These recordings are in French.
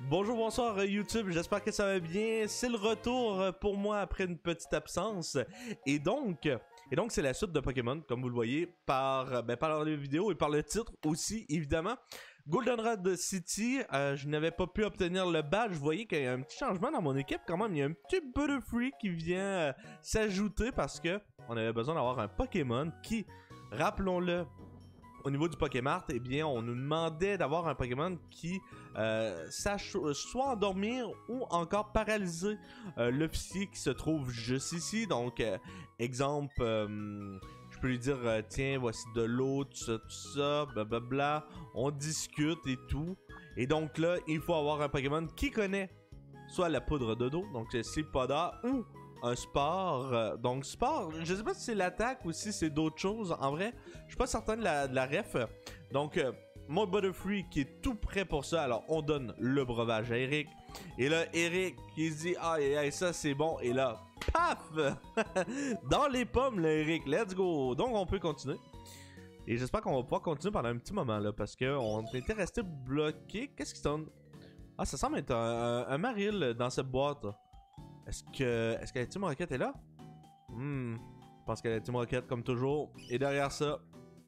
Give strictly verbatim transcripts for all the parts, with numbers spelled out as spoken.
Bonjour, bonsoir YouTube, j'espère que ça va bien. C'est le retour pour moi après une petite absence. Et donc, et donc c'est la suite de Pokémon, comme vous le voyez, par, ben, par la vidéo et par le titre aussi, évidemment. Goldenrod City, euh, je n'avais pas pu obtenir le badge. Vous voyez qu'il y a un petit changement dans mon équipe quand même. Il y a un petit Butterfree qui vient euh, s'ajouter parce que on avait besoin d'avoir un Pokémon qui, rappelons-le, au niveau du Pokémart, eh bien, on nous demandait d'avoir un Pokémon qui euh, sache soit endormir ou encore paralyser euh, l'officier qui se trouve juste ici. Donc, euh, exemple, euh, je peux lui dire, euh, tiens, voici de l'eau, tout ça, tout ça, blablabla. On discute et tout. Et donc là, il faut avoir un Pokémon qui connaît soit la poudre de dos, donc c'est Sleepowder, ou un sport. Euh, donc sport, je sais pas si c'est l'attaque ou si c'est d'autres choses. En vrai, je suis pas certain de la, de la ref. Donc, euh, mon Butterfree qui est tout prêt pour ça. Alors, on donne le breuvage à Eric. Et là, Eric qui se dit, ah, et, et, ça c'est bon. Et là, paf! Dans les pommes, là, Eric. Let's go! Donc, on peut continuer. Et j'espère qu'on va pouvoir continuer pendant un petit moment, là, parce qu'on était resté bloqué. Qu'est-ce qui sonne? Ah, ça semble être un, un, un Marill dans cette boîte. Est-ce que, est-ce que la Team Rocket est là? Hmm, je pense que la Team Rocket, comme toujours, est derrière ça.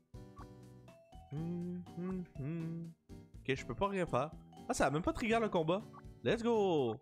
Hmm, hmm, hmm. Ok, je peux pas rien faire. Ah, ça a même pas trigger le combat. Let's go!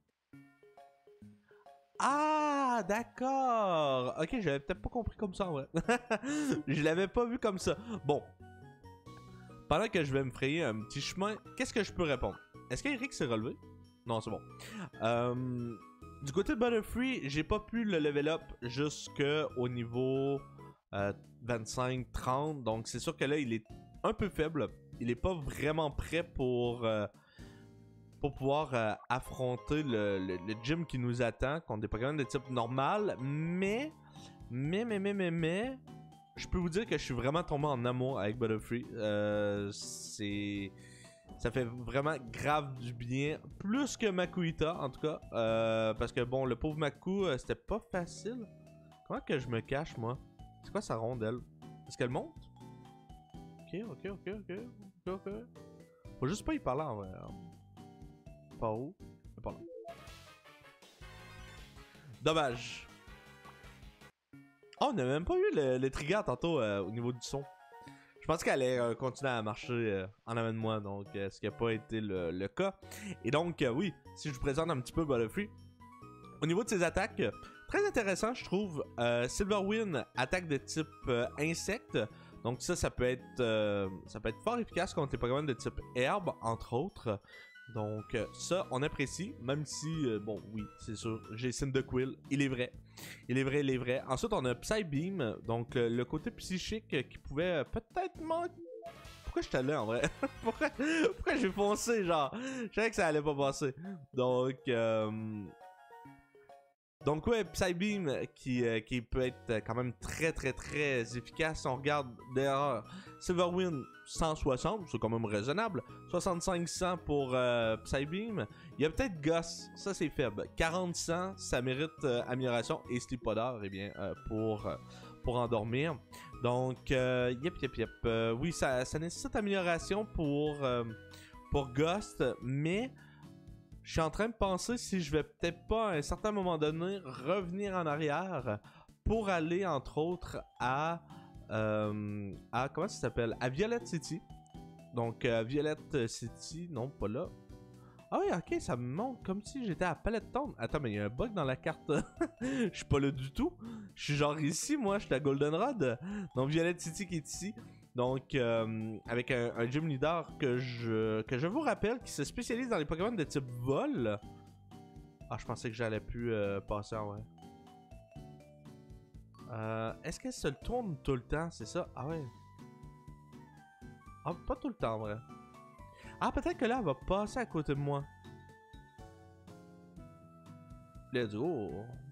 Ah, d'accord! Ok, j'avais peut-être pas compris comme ça, en vrai. Je l'avais pas vu comme ça. Bon. Pendant que je vais me frayer un petit chemin, qu'est-ce que je peux répondre? Est-ce qu'Eric s'est relevé? Non, c'est bon. Euh... Du côté de Butterfree, j'ai pas pu le level up jusqu'au niveau euh, vingt-cinq trente. Donc c'est sûr que là, il est un peu faible. Il est pas vraiment prêt pour, euh, pour pouvoir euh, affronter le, le, le gym qui nous attend contre des Pokémon de type normal. Mais, mais, mais, mais, mais, mais, je peux vous dire que je suis vraiment tombé en amour avec Butterfree. Euh, c'est... Ça fait vraiment grave du bien. Plus que Makuhita, en tout cas. Euh, parce que bon, le pauvre Maku, euh, c'était pas facile. Comment que je me cache, moi? C'est quoi sa rondelle? Est-ce qu'elle monte? Ok, ok, ok, ok. Ok, ok. Faut juste pas y parler en vrai. Pas où? Pas là. Dommage. Oh, on n'a même pas eu le, le trigger tantôt euh, au niveau du son. Je pense qu'elle allait euh, continuer à marcher euh, en avant de moi, donc euh, ce qui n'a pas été le, le cas. Et donc, euh, oui, si je vous présente un petit peu Butterfree, au niveau de ses attaques, très intéressant, je trouve. Euh, Silverwind, attaque de type euh, insecte. Donc ça, ça peut être euh, ça peut être fort efficace contre les Pokémon de type herbe, entre autres. Donc euh, ça, on apprécie, même si, euh, bon, oui, c'est sûr, j'ai Cyndaquil, il est vrai. Il est vrai, il est vrai. Ensuite, on a Psybeam, donc euh, le côté psychique euh, qui pouvait euh, peut-être manquer. Pourquoi je suis allé en vrai? Pourquoi, pourquoi j'ai foncé, genre? Je savais que ça allait pas passer. Donc, euh... Donc ouais, Psybeam qui, euh, qui peut être quand même très très très efficace. Si on regarde d'ailleurs Silverwind cent soixante, c'est quand même raisonnable. soixante-cinq cents pour euh, Psybeam. Il y a peut-être Goss, ça c'est faible. quarante cents, ça mérite euh, amélioration. Et Sleepowder, eh bien, euh, pour, euh, pour endormir. Donc, euh, yep yep yep. Euh, oui, ça, ça nécessite amélioration pour, euh, pour Ghost, mais... Je suis en train de penser si je vais peut-être pas à un certain moment donné revenir en arrière pour aller entre autres à euh, à comment ça s'appelle, à Violet City. Donc euh, Violet City, non pas là. Ah oui, ok, ça me montre comme si j'étais à Palette Town. Attends, mais il y a un bug dans la carte. Je suis pas là du tout. Je suis genre ici, moi, je suis à Goldenrod. Donc Violet City qui est ici. Donc, euh, avec un, un gym leader que je, que je vous rappelle, qui se spécialise dans les Pokémon de type vol. Ah, je pensais que j'allais plus euh, passer en vrai. Euh, Est-ce qu'elle se tourne tout le temps, c'est ça? Ah ouais. Ah, pas tout le temps en vrai. Ah, peut-être que là, elle va passer à côté de moi. Let's go.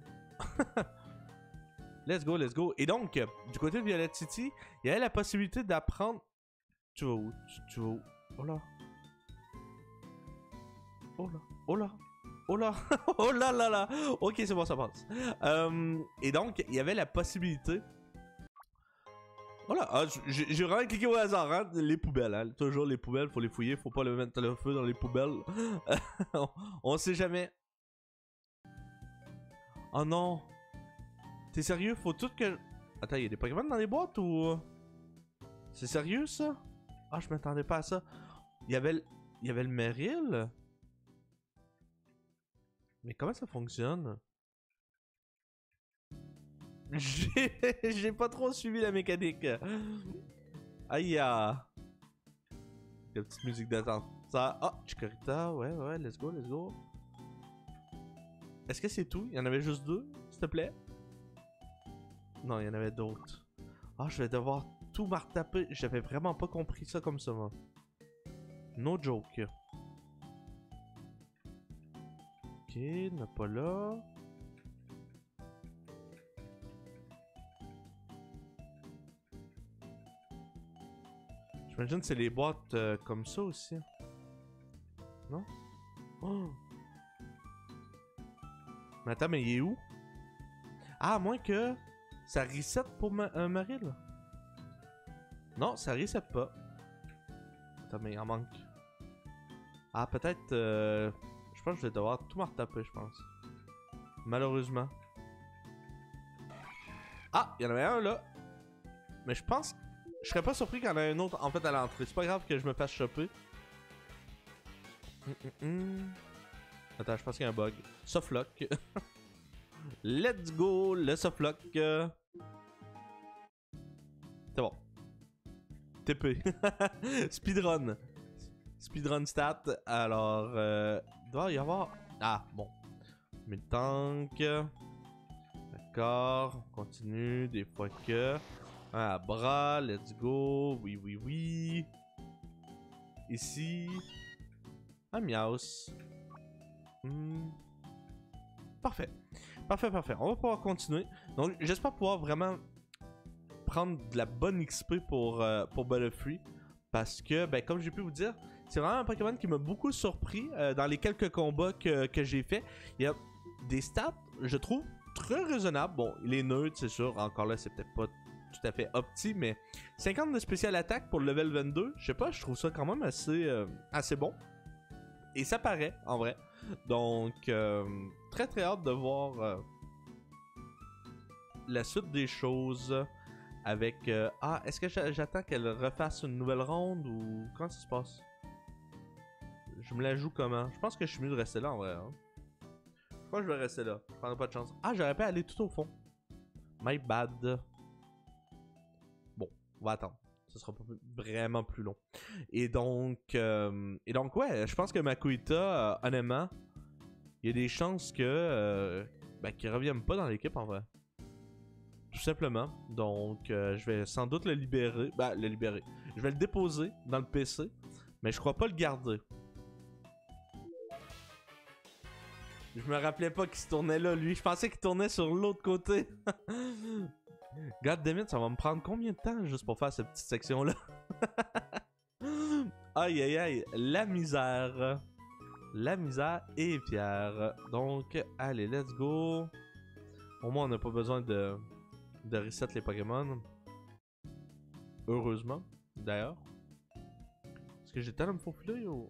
Let's go, let's go. Et donc, du côté de Violet City, il y a la possibilité d'apprendre... Tu vas où? Tu, tu vas où? Oh là. Oh là. Oh là. Oh là. Oh là là là. Ok, c'est bon, ça passe. Euh, et donc, il y avait la possibilité... Oh Voilà, ah, j'ai j'ai vraiment cliqué au hasard, hein. Les poubelles, hein. Toujours les poubelles, faut les fouiller, faut pas le mettre le feu dans les poubelles. on, on sait jamais. Oh non. T'es sérieux? Faut tout que... Attends, y'a des Pokémon dans les boîtes ou... C'est sérieux ça? Ah, je m'attendais pas à ça. Il y avait le... Il y avait le Meryl? Mais comment ça fonctionne? J'ai pas trop suivi la mécanique. Aïe ah. La petite musique d'attente. Ça. Ah, oh, Chikorita, ouais, ouais, let's go, let's go. Est-ce que c'est tout? Il y en avait juste deux, s'il te plaît? Non, il y en avait d'autres. Ah, oh, je vais devoir tout martaper. J'avais vraiment pas compris ça comme ça, moi. No joke. Ok, n'a pas là. J'imagine que c'est les boîtes euh, comme ça aussi. Non? Oh. Mais attends, mais il est où? Ah, à moins que ça reset pour ma un Meryl. Non, ça reset pas. Attends, mais il en manque. Ah, peut-être... Euh, je pense que je vais devoir tout me retaper, je pense. Malheureusement. Ah, il y en avait un là. Mais je pense... Je serais pas surpris qu'il y en ait un autre en fait à l'entrée. C'est pas grave que je me fasse choper. Mm -mm -mm. Attends, je pense qu'il y a un bug. Softlock. Let's go, le softlock. C'est bon. T P. Speedrun. Speedrun stat. Alors, euh, il doit y avoir... Ah, bon. Mais le tank. D'accord. On continue. Des fois que... Ah, bras, let's go. Oui, oui, oui. Ici. Un Miaus. Hmm. Parfait. Parfait, parfait. On va pouvoir continuer. Donc, j'espère pouvoir vraiment prendre de la bonne X P pour, euh, pour Butterfree. Parce que, ben, comme j'ai pu vous dire, c'est vraiment un Pokémon qui m'a beaucoup surpris euh, dans les quelques combats que, que j'ai fait. Il y a des stats, je trouve, très raisonnables. Bon, il est neutre, c'est sûr. Encore là, c'est peut-être pas tout à fait opti, mais cinquante de spécial attaque pour le level vingt-deux, je sais pas, je trouve ça quand même assez, euh, assez bon. Et ça paraît, en vrai. Donc, euh, très très hâte de voir euh, la suite des choses avec... Euh, ah, est-ce que j'attends qu'elle refasse une nouvelle ronde ou... Comment ça se passe? Je me la joue comment? Je pense que je suis mieux de rester là, en vrai. Hein? Je crois que je vais rester là. Je prendrai pas de chance. Ah, j'aurais pu aller tout au fond. My bad. On va attendre. Ce sera pas vraiment plus long. Et donc, euh, et donc ouais, je pense que Makuhita, euh, honnêtement, il y a des chances que euh, ben, qu'il revienne pas dans l'équipe en vrai. Tout simplement. Donc, euh, je vais sans doute le libérer. Ben, le libérer. Je vais le déposer dans le P C, mais je crois pas le garder. Je me rappelais pas qu'il se tournait là, lui. Je pensais qu'il tournait sur l'autre côté. Goddammit, ça va me prendre combien de temps juste pour faire cette petite section-là? Aïe aïe aïe, la misère. La misère est fière. Donc, allez, let's go. Au moins, on n'a pas besoin de, de reset les Pokémon. Heureusement, d'ailleurs. Est-ce que j'ai tellement me faufiler ou...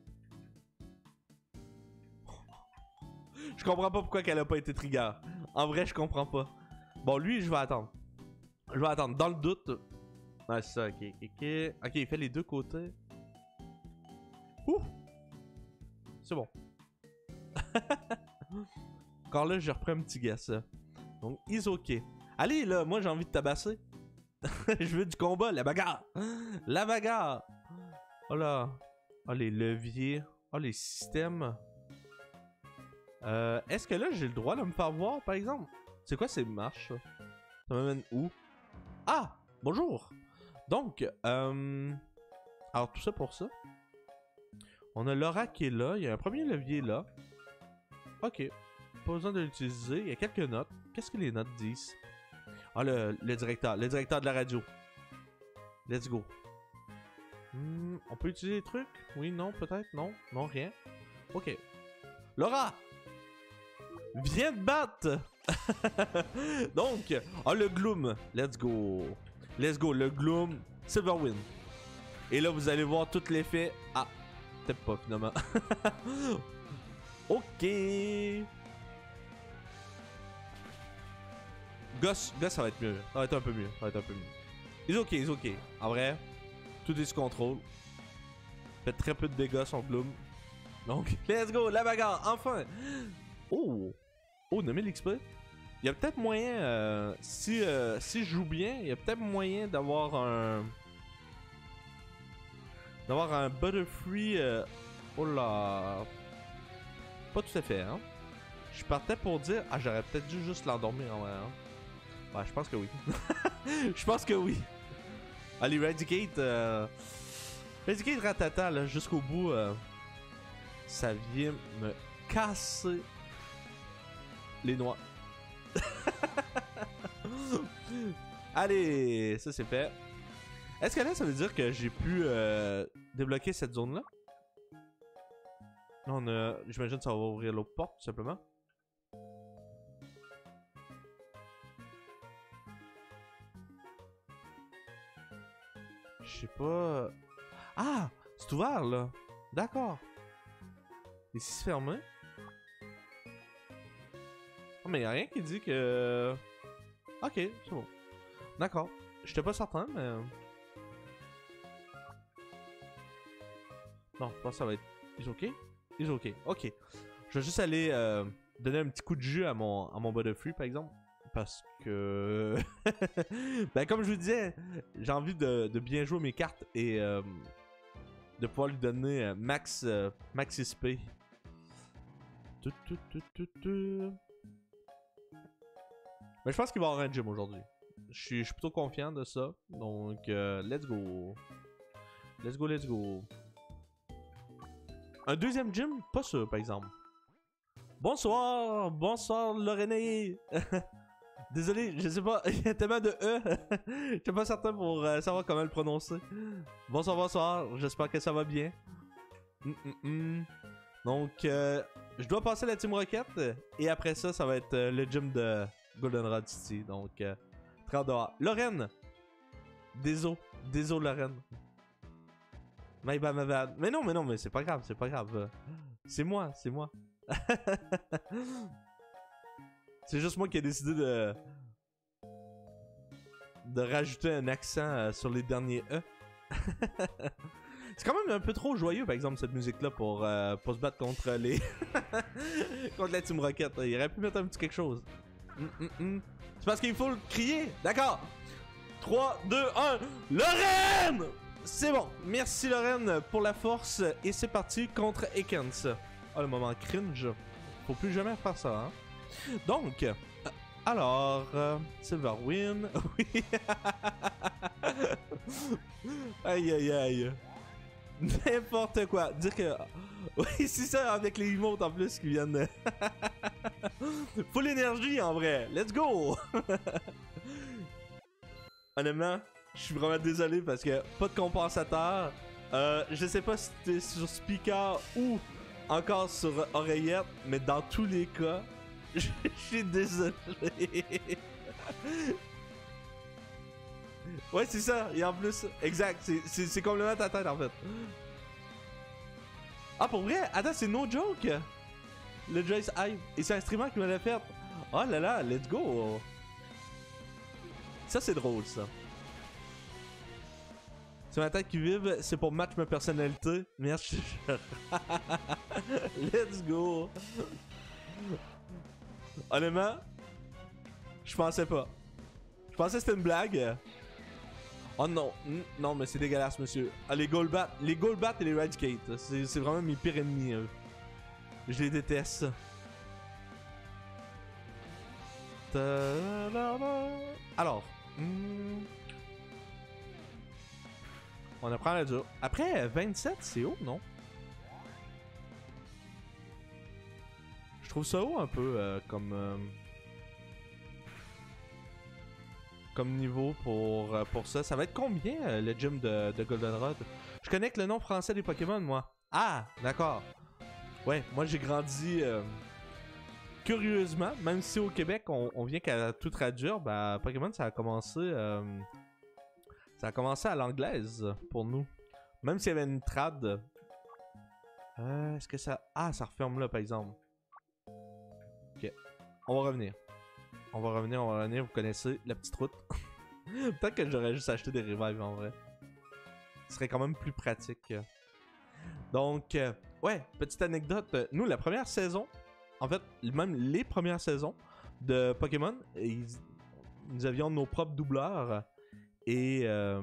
Je comprends pas pourquoi qu'elle a pas été trigger. En vrai, je comprends pas. Bon, lui, je vais attendre. Je vais attendre. Dans le doute. Ah, c'est ça, ok, ok, ok. Ok, il fait les deux côtés. Ouh! C'est bon. Encore là, je reprends un petit guess. Donc, is ok. Allez, là, moi, j'ai envie de tabasser. Je veux du combat, la bagarre. La bagarre. Oh là. Oh, les leviers. Oh, les systèmes. Euh, Est-ce que là, j'ai le droit de me faire voir, par exemple? C'est quoi ces marches? Ça m'amène où? Ah! Bonjour! Donc, euh... alors tout ça pour ça. On a Laura qui est là. Il y a un premier levier là. Ok. Pas besoin de l'utiliser. Il y a quelques notes. Qu'est-ce que les notes disent? Ah, le, le directeur. Le directeur de la radio. Let's go. Hmm, on peut utiliser des trucs? Oui, non, peut-être? Non? Non, rien? Ok. Laura! Viens te battre! Donc, oh le Gloom, let's go. Let's go, le Gloom Silverwind. Et là, vous allez voir tout l'effet. Ah, peut-être pas finalement. Ok. Goss, Goss, ça va être mieux. Ça va être un peu mieux. Ça va être un peu mieux. Ils ok, ils ok. En vrai, tout est sous contrôle. Fait très peu de dégâts son Gloom. Donc, let's go, la bagarre, enfin. Oh, oh, nommé l'X P. Il y a peut-être moyen, euh, si, euh, si je joue bien, il y a peut-être moyen d'avoir un... D'avoir un Butterfree... Euh... Oh là... Pas tout à fait, hein. Je partais pour dire... Ah, j'aurais peut-être dû juste l'endormir, en vrai, hein. Ouais, je pense que oui. Je pense que oui. Allez, Eradicate... Euh... Eradicate Ratata, là, jusqu'au bout, euh... ça vient me casser les noix. Allez, ça c'est fait. Est-ce que là ça veut dire que j'ai pu euh, débloquer cette zone là? On a, j'imagine que ça va ouvrir l'autre porte tout simplement. Je sais pas. Ah, c'est ouvert là. D'accord. Ici c'est fermé. Oh, mais y'a rien qui dit que... Ok, c'est bon. D'accord. J'étais pas certain, mais... Non, je pense que ça va être... Is ok? Is ok. Ok. Je vais juste aller euh, donner un petit coup de jus à mon, à mon Butterfree, par exemple. Parce que... ben, comme je vous disais, j'ai envie de, de bien jouer mes cartes et euh, de pouvoir lui donner euh, max, euh, max X P. Tout, tout, tout, tout, tout. Mais je pense qu'il va y avoir un gym aujourd'hui. Je suis, je suis plutôt confiant de ça. Donc, euh, let's go. Let's go, let's go. Un deuxième gym? Pas sûr, par exemple. Bonsoir! Bonsoir, Lorraine! Désolé, je sais pas, il y a tellement de E. Je suis pas certain pour euh, savoir comment le prononcer. Bonsoir, bonsoir, j'espère que ça va bien. Mm -mm -mm. Donc, euh, je dois passer la Team Rocket. Et après ça, ça va être euh, le gym de Goldenrod City. Donc, euh, très hâte de voir. Lorraine! Désolé, désolé, Lorraine. My bad, my bad. Mais non, mais non, mais c'est pas grave, c'est pas grave. C'est moi, c'est moi. C'est juste moi qui ai décidé de... de rajouter un accent euh, sur les derniers E. C'est quand même un peu trop joyeux, par exemple, cette musique-là pour, euh, pour se battre contre les... contre la Team Rocket. Il aurait pu mettre un petit quelque chose. Mm -mm -mm. C'est parce qu'il faut le crier. D'accord. trois, deux, un. Lorraine! C'est bon. Merci, Lorraine, pour la force. Et c'est parti contre Ekans. Oh, le moment cringe. Faut plus jamais faire ça, hein. Donc, euh, alors, euh, Silverwind, oui. Aïe, aïe, aïe. N'importe quoi. Dire que... Oui, c'est ça, avec les emotes en plus qui viennent... Full énergie, en vrai. Let's go. Honnêtement, je suis vraiment désolé parce que pas de compensateur. Euh, je sais pas si t'es sur speaker ou encore sur oreillette, mais dans tous les cas... Je suis désolé. Ouais, c'est ça. Et en plus, exact. C'est complètement ta tête en fait. Ah, pour vrai? Attends, c'est no joke. Le Joyce Hive. Et c'est un streamer qui me l'a fait. Oh là là, let's go. Ça, c'est drôle, ça. C'est ma tête qui vibre. C'est pour match ma personnalité. Merci. Let's go. Honnêtement, je pensais pas. Je pensais que c'était une blague. Oh non, non mais c'est dégueulasse, monsieur. Ah, les Golbat, les Golbat et les Eradicate, c'est vraiment mes pires ennemis. Eux. Je les déteste. Alors, hmm... on apprend la dure. Après, vingt-sept, c'est haut, non? Je trouve ça haut un peu euh, comme euh, comme niveau pour, euh, pour ça. Ça va être combien euh, le gym de, de Goldenrod? Je connais que le nom français des Pokémon, moi. Ah, d'accord. Ouais, moi j'ai grandi euh, curieusement, même si au Québec on, on vient qu'à tout traduire, bah Pokémon ça a commencé euh, Ça a commencé à l'anglaise pour nous. Même s'il y avait une trad. Euh, Est-ce que ça... Ah, ça referme là, par exemple. Ok. On va revenir. On va revenir, on va revenir. Vous connaissez la petite route. Peut-être que j'aurais juste acheté des revives en vrai. Ce serait quand même plus pratique. Donc, euh, ouais, petite anecdote. Nous, la première saison, en fait, même les premières saisons de Pokémon, ils, nous avions nos propres doubleurs. Et... Euh,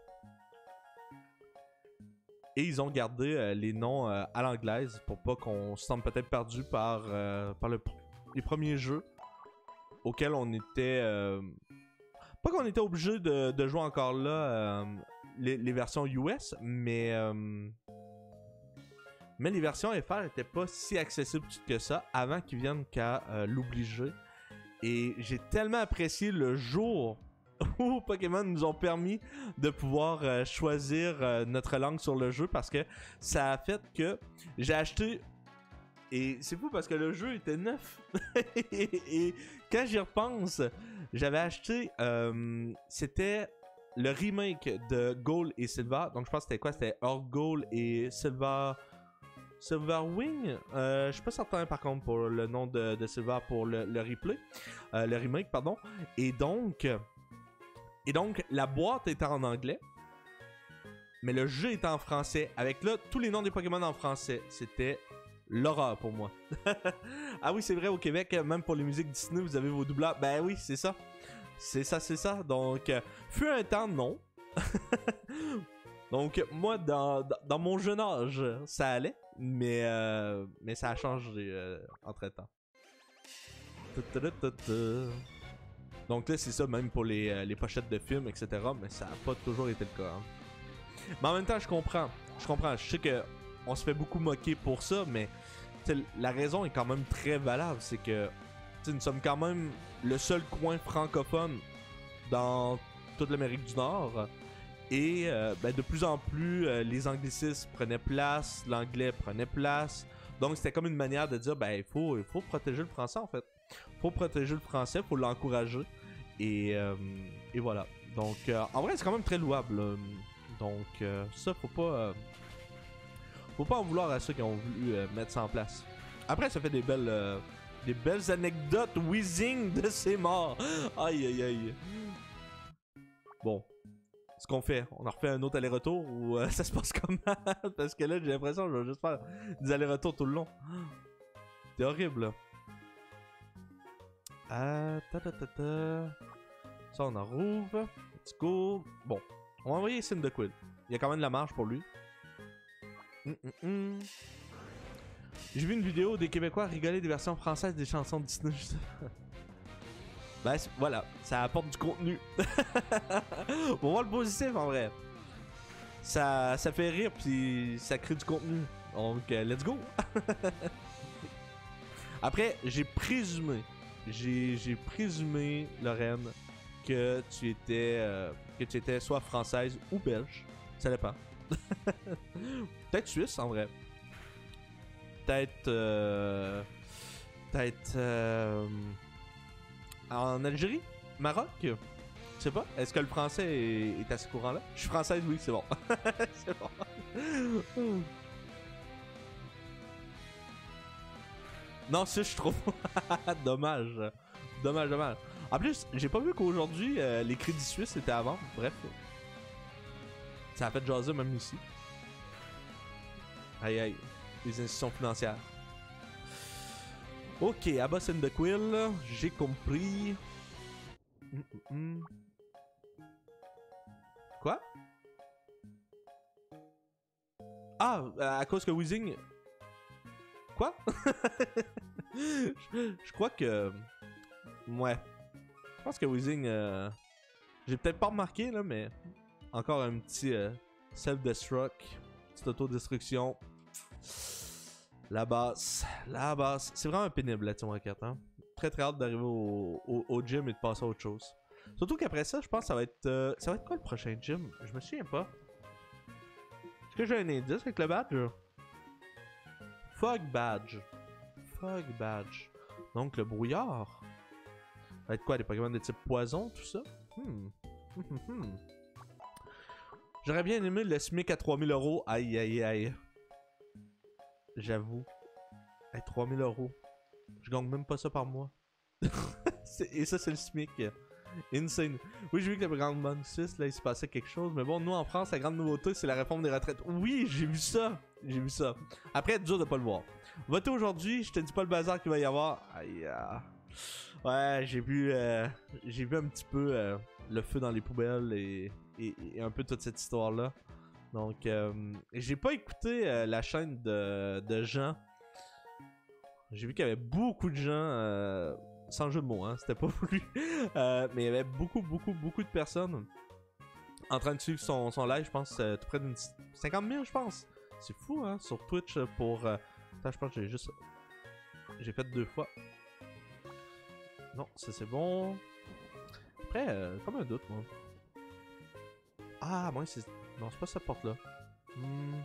Et ils ont gardé euh, les noms euh, à l'anglaise pour pas qu'on se sente peut-être perdu par, euh, par le, les premiers jeux auxquels on était... Euh, pas qu'on était obligé de, de jouer encore là euh, les, les versions U S, mais... Euh, mais les versions F R n'étaient pas si accessibles que ça avant qu'ils viennent qu'à euh, l'obliger. Et j'ai tellement apprécié le jour où Pokémon nous ont permis de pouvoir euh, choisir euh, notre langue sur le jeu, parce que ça a fait que j'ai acheté, et c'est fou parce que le jeu était neuf. et, et quand j'y repense, j'avais acheté euh, c'était le remake de Gold et Silver, donc je pense que c'était quoi, c'était Earth Gold et Silver Silver Wing, euh, je suis pas certain par contre pour le nom de, de Silver pour le, le replay, euh, le remake pardon, et donc Et donc, la boîte était en anglais, mais le jeu était en français. Avec là, tous les noms des Pokémon en français. C'était l'horreur pour moi. Ah oui, c'est vrai, au Québec, même pour les musiques Disney, vous avez vos doubleurs. Ben oui, c'est ça. C'est ça, c'est ça. Donc, euh, fut un temps, non. Donc, moi, dans, dans, dans mon jeune âge, ça allait. Mais, euh, mais ça a changé euh, entre-temps. Donc là, c'est ça, même pour les, euh, les pochettes de films, et cetera. Mais ça n'a pas toujours été le cas. Hein. Mais en même temps, je comprends. Je comprends. Je sais qu'on se fait beaucoup moquer pour ça, mais la raison est quand même très valable. C'est que nous sommes quand même le seul coin francophone dans toute l'Amérique du Nord. Et euh, ben, de plus en plus, euh, les anglicismes prenaient place, l'anglais prenait place. Donc c'était comme une manière de dire, ben il faut, il faut protéger le français en fait. Il faut protéger le français, il faut l'encourager. Et, euh, et voilà. Donc euh, en vrai, c'est quand même très louable. Là. Donc euh, ça, faut pas... Euh, faut pas en vouloir à ceux qui ont voulu euh, mettre ça en place. Après, ça fait des belles... Euh, des belles anecdotes whizzing de ces morts. Aïe aïe aïe. Bon. Ce qu'on fait, on en refait un autre aller-retour ou euh, ça se passe comment? Parce que là, j'ai l'impression que je vais juste faire des allers-retours tout le long. C'est horrible, là. Ah, ta ta ta ta. Ça, on en rouvre. Let's go. Bon, on va envoyer Cyndaquil. Il y a quand même de la marge pour lui. Mm -mm -mm. J'ai vu une vidéo des Québécois rigoler des versions françaises des chansons Disney. Ben voilà, ça apporte du contenu. On voit le positif en vrai. Ça, ça fait rire puis ça crée du contenu. Donc euh, let's go. Après, j'ai présumé, j'ai présumé, Lorraine, que tu étais euh, que tu étais soit française ou belge. Ça dépend. Peut-être suisse en vrai. Peut-être euh, peut-être euh, en Algérie? Maroc? Je sais pas. Est-ce que le français est, est à ce courant-là? Je suis française, oui, c'est bon. C'est bon. Non, ça, je trouve. Dommage. Dommage, dommage. En plus, j'ai pas vu qu'aujourd'hui, euh, les crédits suisses étaient à vendre. Bref. Ça a fait jaser même ici. Aïe, aïe. Les institutions financières. Ok, Abba Cyndaquil, j'ai compris. Mm -mm -mm. Quoi? Ah, à cause que Weezing... Quoi? je, je crois que... Ouais. Je pense que Weezing... Euh... J'ai peut-être pas remarqué, là, mais... Encore un petit euh, self-destruct. Petite autodestruction. La base, la base. C'est vraiment pénible la Team Rocket, hein. Très très hâte d'arriver au, au, au gym et de passer à autre chose. Surtout qu'après ça, je pense que ça va être... Euh, ça va être quoi le prochain gym? Je me souviens pas. Est-ce que j'ai un indice avec le badge? Fog badge. Fog badge. Donc le brouillard. Ça va être quoi, des Pokémon de type poison, tout ça? Hmm. Hmm, hmm, hmm. J'aurais bien aimé le SMIC à trois mille euros. Aïe, aïe, aïe. J'avoue. Hey, trois mille euros. Je gagne même pas ça par mois. Et ça, c'est le SMIC. Insane. Oui, j'ai vu que le Grand Bond six, là, il se passait quelque chose. Mais bon, nous, en France, la grande nouveauté, c'est la réforme des retraites. Oui, j'ai vu ça. J'ai vu ça. Après, dur de pas le voir. Votez aujourd'hui, je te dis pas le bazar qu'il va y avoir. Aïe, ah. Ouais, j'ai vu, euh, j'ai vu un petit peu euh, le feu dans les poubelles et, et, et un peu toute cette histoire-là. Donc, euh, j'ai pas écouté euh, la chaîne de, de Jean. J'ai vu qu'il y avait beaucoup de gens, euh, sans jeu de mots, hein, c'était pas voulu, euh, mais il y avait beaucoup, beaucoup, beaucoup de personnes en train de suivre son, son live, je pense, euh, tout près d'une cinquante mille, je pense. C'est fou, hein, sur Twitch pour... Euh... Attends, je pense que j'ai juste... J'ai fait deux fois. Non, ça c'est bon. Après, euh, comme un doute, moi. Ah, moi, c'est... Non, c'est pas cette porte-là. Hmm...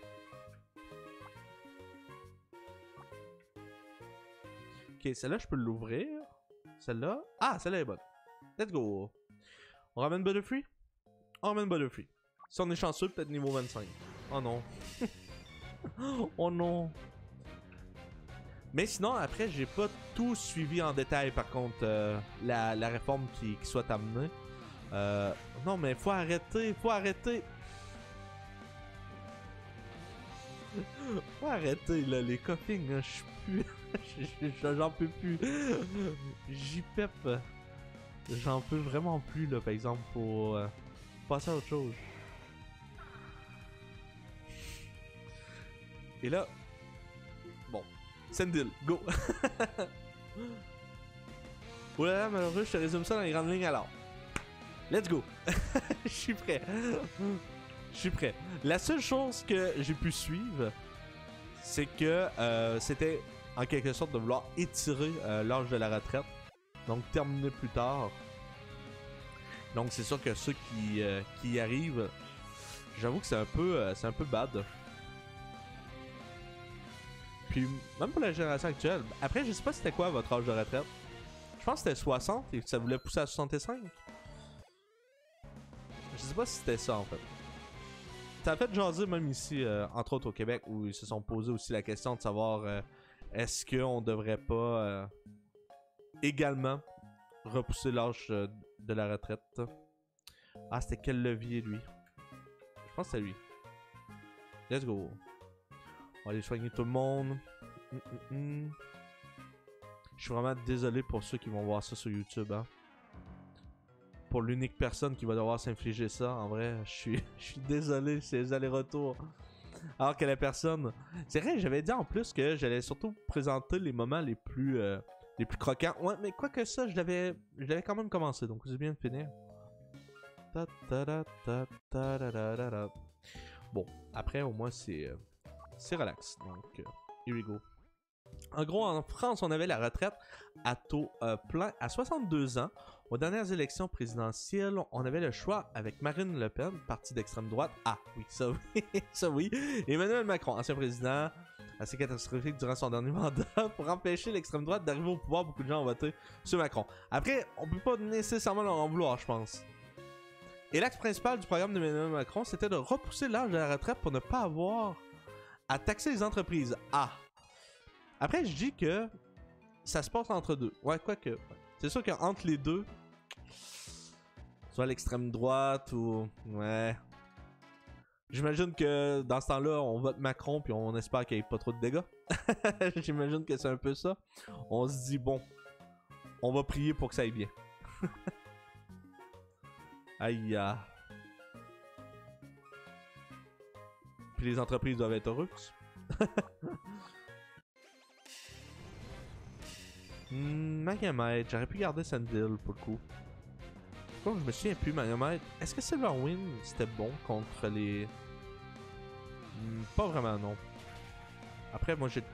Ok, celle-là, je peux l'ouvrir. Celle-là... Ah, celle-là est bonne. Let's go. On ramène Butterfree? On ramène Butterfree. Si on est chanceux, peut-être niveau vingt-cinq. Oh non. Oh non. Mais sinon, après, j'ai pas tout suivi en détail, par contre, euh, la, la réforme qui, qui soit amenée. Euh, non, mais faut arrêter, faut arrêter. Faut arrêter, là, les coffings, hein, je suis plus... J'en peux plus. J-Pep. J'en peux vraiment plus, là, par exemple, pour euh, passer à autre chose. Et là... Bon. Sandil, go. Oulala, malheureux, je te résume ça dans les grandes lignes alors. Let's go. Je suis prêt. Je suis prêt. La seule chose que j'ai pu suivre, c'est que euh, c'était en quelque sorte de vouloir étirer euh, l'âge de la retraite. Donc terminer plus tard. Donc c'est sûr que ceux qui, euh, qui y arrivent, j'avoue que c'est un peu euh, c'est un peu bad. Puis même pour la génération actuelle. Après, je sais pas c'était quoi votre âge de retraite. Je pense que c'était soixante et ça voulait pousser à soixante-cinq. Je sais pas si c'était ça en fait. Ça a fait jaser même ici, euh, entre autres au Québec, où ils se sont posé aussi la question de savoir euh, est-ce qu'on devrait pas euh, également repousser l'âge euh, de la retraite. Ah, c'était quel levier lui? Je pense que c'était lui. Let's go. On va aller soigner tout le monde. Mm -mm -mm. Je suis vraiment désolé pour ceux qui vont voir ça sur YouTube. Hein. Pour l'unique personne qui va devoir s'infliger ça, en vrai, je suis, je suis désolé, c'est les allers-retours. Alors que la personne... C'est vrai, j'avais dit en plus que j'allais surtout présenter les moments les plus euh, les plus croquants. Ouais, mais quoi que ça, je l'avais je l'avais quand même commencé, donc c'est bien de finir. Ta -ta -ta -ta -ta -ta -ta -ta -ta. Bon, après, au moins, c'est euh, c'est relax. Donc, euh, here we go. En gros, en France, on avait la retraite à taux euh, plein à soixante-deux ans. Aux dernières élections présidentielles, on avait le choix avec Marine Le Pen, parti d'extrême droite. Ah oui, ça oui, ça oui. Emmanuel Macron, ancien président, assez catastrophique durant son dernier mandat. Pour empêcher l'extrême droite d'arriver au pouvoir, beaucoup de gens ont voté sur Macron. Après, on peut pas nécessairement leur en vouloir, je pense. Et l'axe principal du programme d'Emmanuel Macron, c'était de repousser l'âge de la retraite pour ne pas avoir à taxer les entreprises. Ah! Après, je dis que ça se passe entre deux. Ouais, quoique. Ouais. C'est sûr qu'entre les deux, soit l'extrême droite ou... Ouais. J'imagine que dans ce temps-là, on vote Macron puis on espère qu'il n'y ait pas trop de dégâts. J'imagine que c'est un peu ça. On se dit, bon, on va prier pour que ça aille bien. Aïe. Ah. Puis les entreprises doivent être heureuses. Hmm, Magamite, j'aurais pu garder Sandil pour le coup. Pourquoi je me souviens plus, Magamite. Est-ce que Silverwind c'était bon contre les. Hmm, pas vraiment, non. Après, moi j'ai.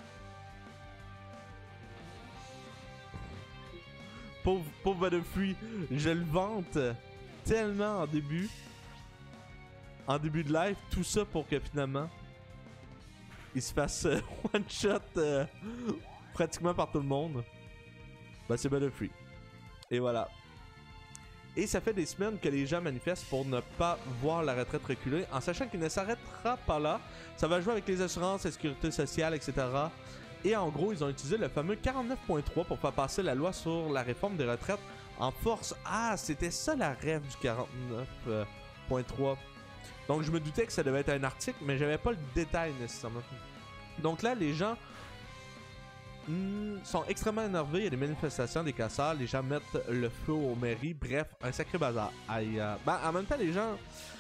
Pauvre, pauvre Butterfree, je le vante tellement en début. En début de live, tout ça pour que finalement il se fasse euh, one shot. Euh, Pratiquement par tout le monde. Bah c'est Butterfree. Et voilà. Et ça fait des semaines que les gens manifestent pour ne pas voir la retraite reculer, en sachant qu'il ne s'arrêtera pas là. Ça va jouer avec les assurances, la sécurité sociale, et cetera. Et en gros, ils ont utilisé le fameux quarante-neuf point trois pour faire passer la loi sur la réforme des retraites en force. Ah, c'était ça la rêve du quarante-neuf point trois. Donc je me doutais que ça devait être un article, mais j'avais pas le détail nécessairement. Donc là, les gens mm, sont extrêmement énervés. Il y a des manifestations, des casseurs, les gens mettent le feu aux mairies. Bref, un sacré bazar. Aïe, euh... ben, en même temps, les gens...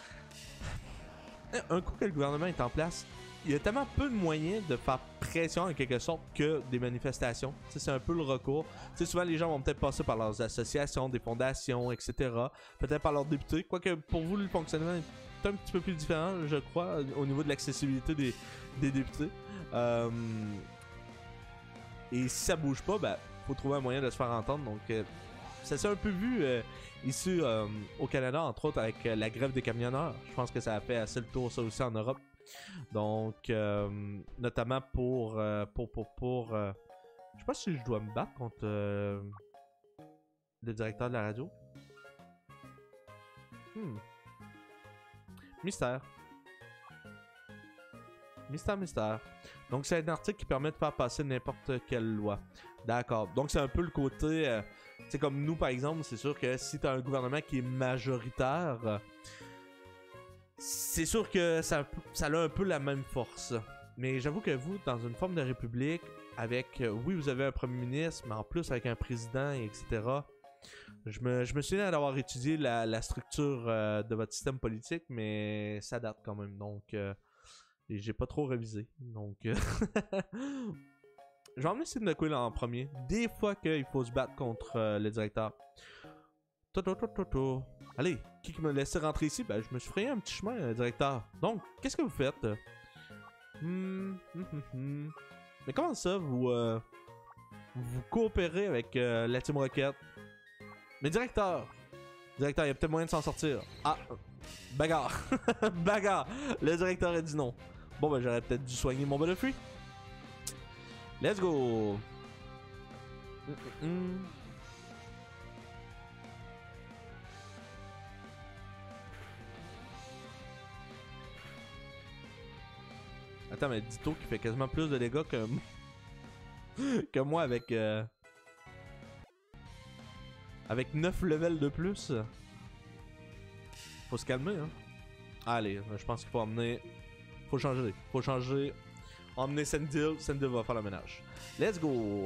Un coup que le gouvernement est en place, il y a tellement peu de moyens de faire pression en quelque sorte que des manifestations. T'sais, c'est un peu le recours. T'sais, souvent les gens vont peut-être passer par leurs associations, des fondations, et cetera. Peut-être par leurs députés. Quoique pour vous le fonctionnement est un petit peu plus différent, je crois, au niveau de l'accessibilité des, des députés. Euh... Et si ça bouge pas, ben faut trouver un moyen de se faire entendre. Donc euh, ça s'est un peu vu euh, ici euh, au Canada, entre autres avec euh, la grève des camionneurs. Je pense que ça a fait assez le tour ça aussi en Europe. Donc, euh, notamment pour, euh, pour, pour, pour, euh, je sais pas si je dois me battre contre euh, le directeur de la radio. Hmm. Mystère. Mystère, mystère. Donc, c'est un article qui permet de faire passer n'importe quelle loi. D'accord. Donc, c'est un peu le côté, euh, c'est comme nous, par exemple, c'est sûr que si tu as un gouvernement qui est majoritaire, euh, c'est sûr que ça, ça a un peu la même force. Mais j'avoue que vous, dans une forme de république, avec, euh, oui, vous avez un premier ministre, mais en plus avec un président, et cetera. Je me, je me souviens d'avoir étudié la, la structure euh, de votre système politique, mais ça date quand même. Donc, euh, j'ai pas trop révisé. Donc, euh, je vais emmener Sid McQueen en premier. Des fois qu'il faut se battre contre euh, le directeur. Toto, toto, toto. Allez, qui m'a laissé rentrer ici? Ben, je me suis frayé un petit chemin, euh, directeur. Donc, qu'est-ce que vous faites? Hmm, hmm, hmm, hmm. Mais comment ça, vous, euh, vous coopérez avec euh, la Team Rocket? Mais directeur! Directeur, il y a peut-être moyen de s'en sortir. Ah! Bagarre! Bagarre! Le directeur a dit non. Bon, ben, j'aurais peut-être dû soigner mon bol de fruits. Let's go! Mm -mm -mm. Attends, mais Ditto qui fait quasiment plus de dégâts que, que moi avec... Euh... Avec neuf levels de plus. Faut se calmer, hein. Allez, je pense qu'il faut emmener... Faut changer. Faut changer. Emmener Sandil. Sandil va faire le ménage. Let's go!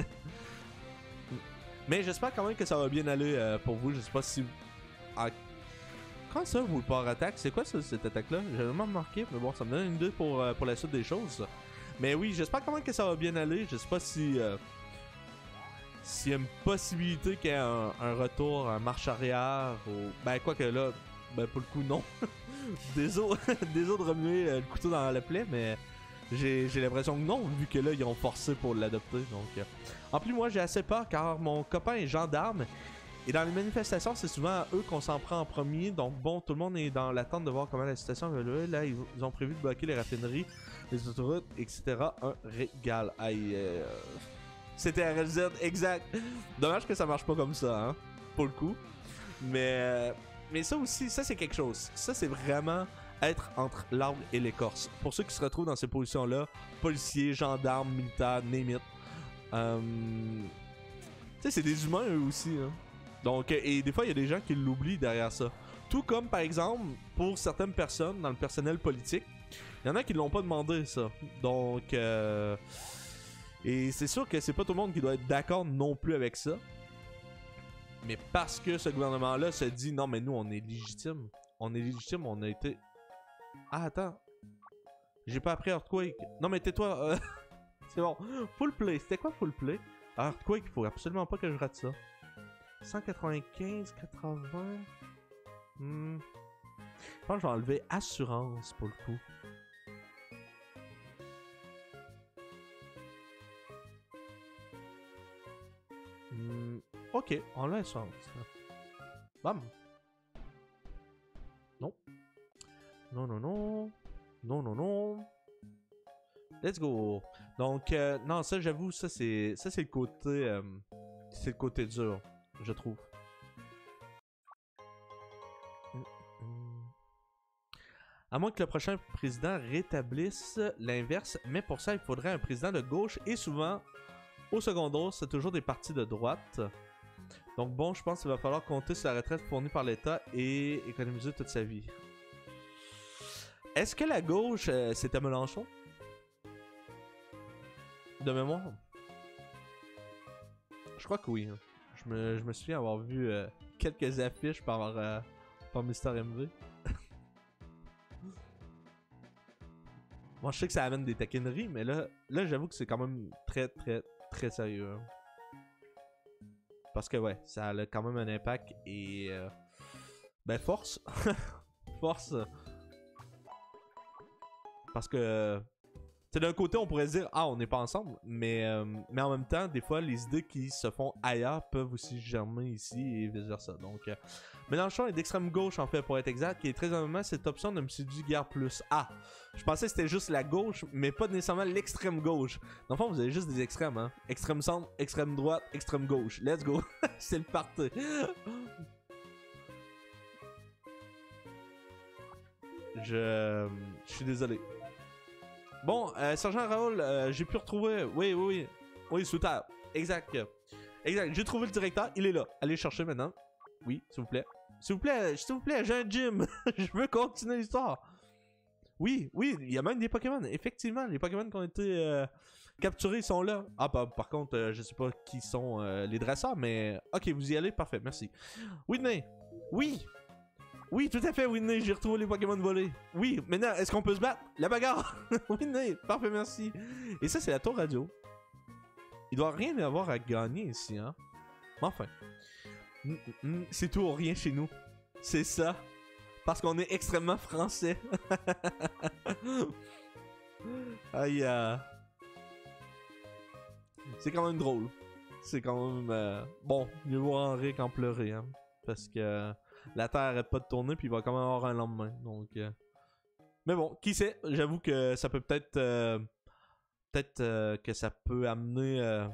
Mais j'espère quand même que ça va bien aller euh, pour vous. Je sais pas si... Ah, quand ça, vous le port attaque, c'est quoi ça, cette attaque-là? J'ai vraiment remarqué, mais bon, ça me donne une idée pour, euh, pour la suite des choses. Mais oui, j'espère quand même que ça va bien aller. Je sais pas si... Euh, s'il y a une possibilité qu'il y ait un, un retour, un marche arrière, ou... Ben, quoi que là, ben, pour le coup, non. Désolé, désolé de remuer euh, le couteau dans la plaie, mais j'ai l'impression que non, vu que là, ils ont forcé pour l'adopter. Donc, euh... En plus, moi, j'ai assez peur, car mon copain est gendarme. Et dans les manifestations, c'est souvent à eux qu'on s'en prend en premier. Donc bon, tout le monde est dans l'attente de voir comment la situation va aller. Là, ils, ils ont prévu de bloquer les raffineries, les autoroutes, et cetera. Un régal. Aïe. Euh... C'était R L Z, exact. Dommage que ça marche pas comme ça, hein. Pour le coup. Mais, mais ça aussi, ça c'est quelque chose. Ça c'est vraiment être entre l'arbre et l'écorce. Pour ceux qui se retrouvent dans ces positions-là, policiers, gendarmes, militaires, name it. Euh... Tu sais, c'est des humains eux aussi, hein. Donc, et des fois, il y a des gens qui l'oublient derrière ça. Tout comme, par exemple, pour certaines personnes dans le personnel politique, il y en a qui ne l'ont pas demandé, ça. Donc, euh... et c'est sûr que c'est pas tout le monde qui doit être d'accord non plus avec ça. Mais parce que ce gouvernement-là se dit, non, mais nous, on est légitime. On est légitime, on a été... Ah, attends. J'ai pas appris Earthquake. Non, mais tais-toi. Euh... c'est bon. Full play. C'était quoi full play? Earthquake, il faut absolument pas que je rate ça. cent quatre-vingt-quinze, quatre-vingts... Hmm. Je pense que je vais enlever assurance pour le coup. Hmm. Ok, on l'a assurance. Bam! Non. Non, non, non. Non, non, non. Let's go! Donc, euh, non, ça, j'avoue, ça, c'est ça c'est le côté... Euh, c'est le côté dur, je trouve. À moins que le prochain président rétablisse l'inverse, mais pour ça, il faudrait un président de gauche et souvent, au second tour, c'est toujours des partis de droite. Donc bon, je pense qu'il va falloir compter sur la retraite fournie par l'État et économiser toute sa vie. Est-ce que la gauche, euh, c'était Mélenchon? De mémoire? Je crois que oui. Hein. Je, me, je me souviens avoir vu euh, quelques affiches par, euh, par Mister M V. Moi, je sais que ça amène des taquineries, mais là, là j'avoue que c'est quand même très, très, très sérieux. Hein. Parce que, ouais, ça a quand même un impact et... Euh, ben, force. Force. Parce que... Tu sais, d'un côté, on pourrait se dire, ah, on n'est pas ensemble, mais, euh, mais en même temps, des fois, les idées qui se font ailleurs peuvent aussi germer ici et vice-versa. Donc, euh, Mélenchon est d'extrême gauche, en fait, pour être exact, et très honnêtement, cette option ne me séduit guère plus. Ah, je pensais que c'était juste la gauche, mais pas nécessairement l'extrême gauche. Dans le fond, vous avez juste des extrêmes, hein. Extrême centre, extrême droite, extrême gauche. Let's go. C'est le party. Je... Je suis désolé. Bon, euh, Sergent Raoul, euh, j'ai pu retrouver... Oui, oui, oui. Oui, sous terre. Exact. Exact. J'ai trouvé le directeur. Il est là. Allez le chercher maintenant. Oui, s'il vous plaît. S'il vous plaît, s'il vous plaît, j'ai un gym. Je veux continuer l'histoire. Oui, oui, il y a même des Pokémon. Effectivement, les Pokémon qui ont été euh, capturés sont là. Ah, par, par contre, euh, je sais pas qui sont euh, les dresseurs, mais... Ok, vous y allez, parfait, merci. Whitney. Oui. Oui, tout à fait, Whitney, j'ai retrouvé les Pokémon volés. Oui, maintenant, est-ce qu'on peut se battre? La bagarre! Whitney, parfait, merci. Et ça, c'est la tour radio. Il doit rien y avoir à gagner ici, hein. Enfin. Mm, mm, c'est tout ou rien chez nous. C'est ça. Parce qu'on est extrêmement français. Aïe. Euh... C'est quand même drôle. C'est quand même... Euh... Bon, mieux vaut en rire qu'en pleurer, hein. Parce que... La Terre arrête pas de tourner, puis il va quand même avoir un lendemain. Donc, euh... mais bon, qui sait? J'avoue que ça peut peut-être, euh... peut-être euh, que ça peut amener euh...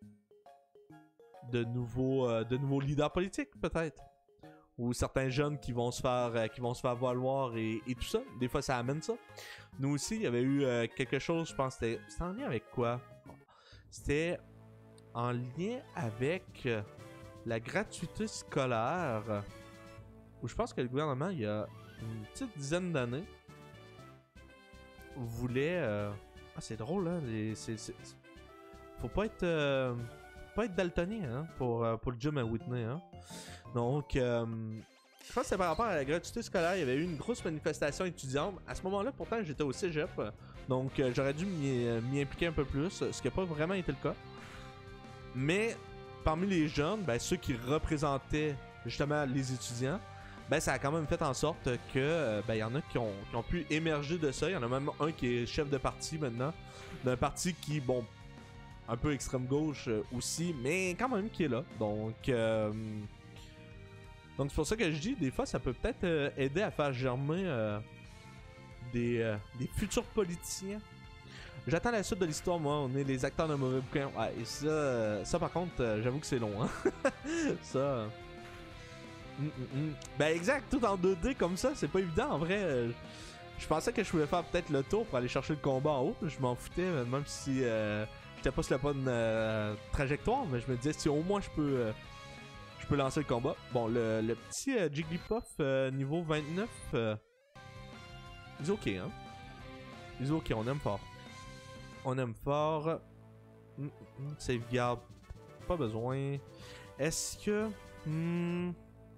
de nouveaux, euh, de nouveaux leaders politiques, peut-être, ou certains jeunes qui vont se faire, euh, qui vont se faire valoir et, et tout ça. Des fois, ça amène ça. Nous aussi, il y avait eu euh, quelque chose. Je pense que c'était, c'était en lien avec quoi? C'était en lien avec euh, la gratuité scolaire. Où je pense que le gouvernement, il y a une petite dizaine d'années, voulait... Euh... Ah, c'est drôle, hein? Les... C'est, c'est... Faut pas être... Euh... pas être daltonien, hein? Pour, euh, pour le gym à Whitney, hein? Donc, euh... je pense que c'est par rapport à la gratuité scolaire. Il y avait eu une grosse manifestation étudiante. À ce moment-là, pourtant, j'étais au cégep. Donc, euh, j'aurais dû m'y, euh, m'y impliquer un peu plus, ce qui n'a pas vraiment été le cas. Mais, parmi les jeunes, ben, ceux qui représentaient justement les étudiants, ben ça a quand même fait en sorte que euh, ben il y en a qui ont, qui ont pu émerger de ça. Il y en a même un qui est chef de parti maintenant, d'un parti qui, bon, un peu extrême gauche euh, aussi, mais quand même qui est là. Donc, euh, donc c'est pour ça que je dis, des fois, ça peut peut-être euh, aider à faire germer euh, des, euh, des futurs politiciens. J'attends la suite de l'histoire, moi. On est les acteurs de mauvais bouquin. Ouais, et ça, euh, ça par contre, euh, j'avoue que c'est long, hein. ça. Euh... Mm, mm, mm. Ben exact, tout en deux D comme ça, c'est pas évident en vrai. Euh, je pensais que je pouvais faire peut-être le tour pour aller chercher le combat en haut. Je m'en foutais, même si euh, j'étais pas sur la bonne euh, trajectoire, mais je me disais si au moins je peux euh, je peux lancer le combat. Bon, le, le petit euh, Jigglypuff euh, niveau vingt-neuf, euh, il est ok, hein. Il est ok, on aime fort. On aime fort. Mm, mm, sauvegarde, pas besoin. Est-ce que... Hmm...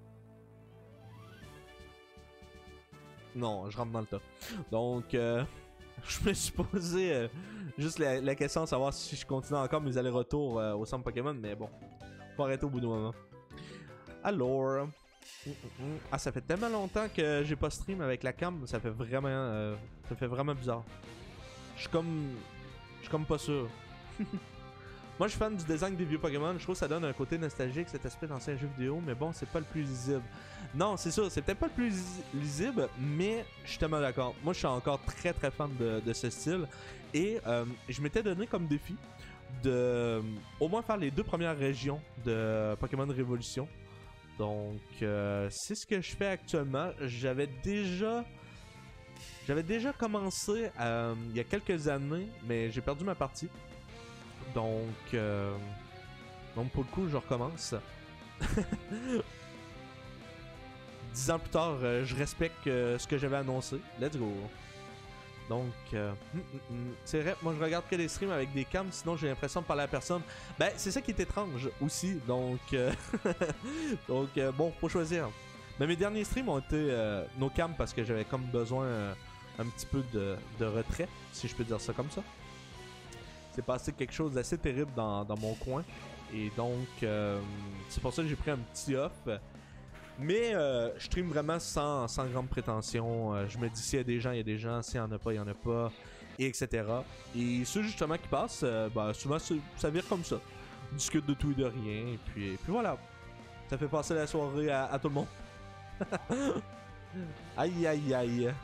Non, je rentre dans le tas. Donc, euh, je me suis posé euh, juste la, la question de savoir si je continue encore mes allers-retours euh, au centre Pokémon, mais bon, faut arrêter au bout d'un moment. Alors, mm, mm, mm. Ah, ça fait tellement longtemps que j'ai pas stream avec la cam, ça fait vraiment, euh, ça fait vraiment bizarre. Je suis comme, je suis comme pas sûr. Moi, je suis fan du design des vieux Pokémon. Je trouve que ça donne un côté nostalgique, cet aspect d'ancien jeu vidéo. Mais bon, c'est pas le plus lisible. Non, c'est sûr, c'est peut-être pas le plus lisible, mais je suis tellement d'accord. Moi, je suis encore très très fan de, de ce style. Et euh, je m'étais donné comme défi de euh, au moins faire les deux premières régions de Pokémon Révolution. Donc, euh, c'est ce que je fais actuellement. J'avais déjà J'avais déjà commencé euh, il y a quelques années, mais j'ai perdu ma partie. Donc, euh, donc pour le coup, je recommence. Dix ans plus tard, euh, je respecte euh, ce que j'avais annoncé. Let's go. Donc, euh, mm, mm, mm. c'est vrai, moi je regarde que des streams avec des cams, sinon j'ai l'impression de parler à personne. Ben, c'est ça qui est étrange aussi, donc, euh, donc euh, bon, faut choisir. Mais mes derniers streams ont été euh, nos cams parce que j'avais comme besoin euh, un petit peu de, de retrait, si je peux dire ça comme ça. C'est passé quelque chose d'assez terrible dans, dans mon coin, et donc, euh, c'est pour ça que j'ai pris un petit off. Mais euh, je stream vraiment sans, sans grande prétention. Euh, je me dis s'il y a des gens, il y a des gens. S'il n'y en a pas, il n'y en a pas. Et etc. Et ceux justement qui passent, euh, bah, souvent ça vire comme ça. On discute de tout et de rien. Et puis, et puis voilà. Ça fait passer la soirée à, à tout le monde. Aïe aïe aïe.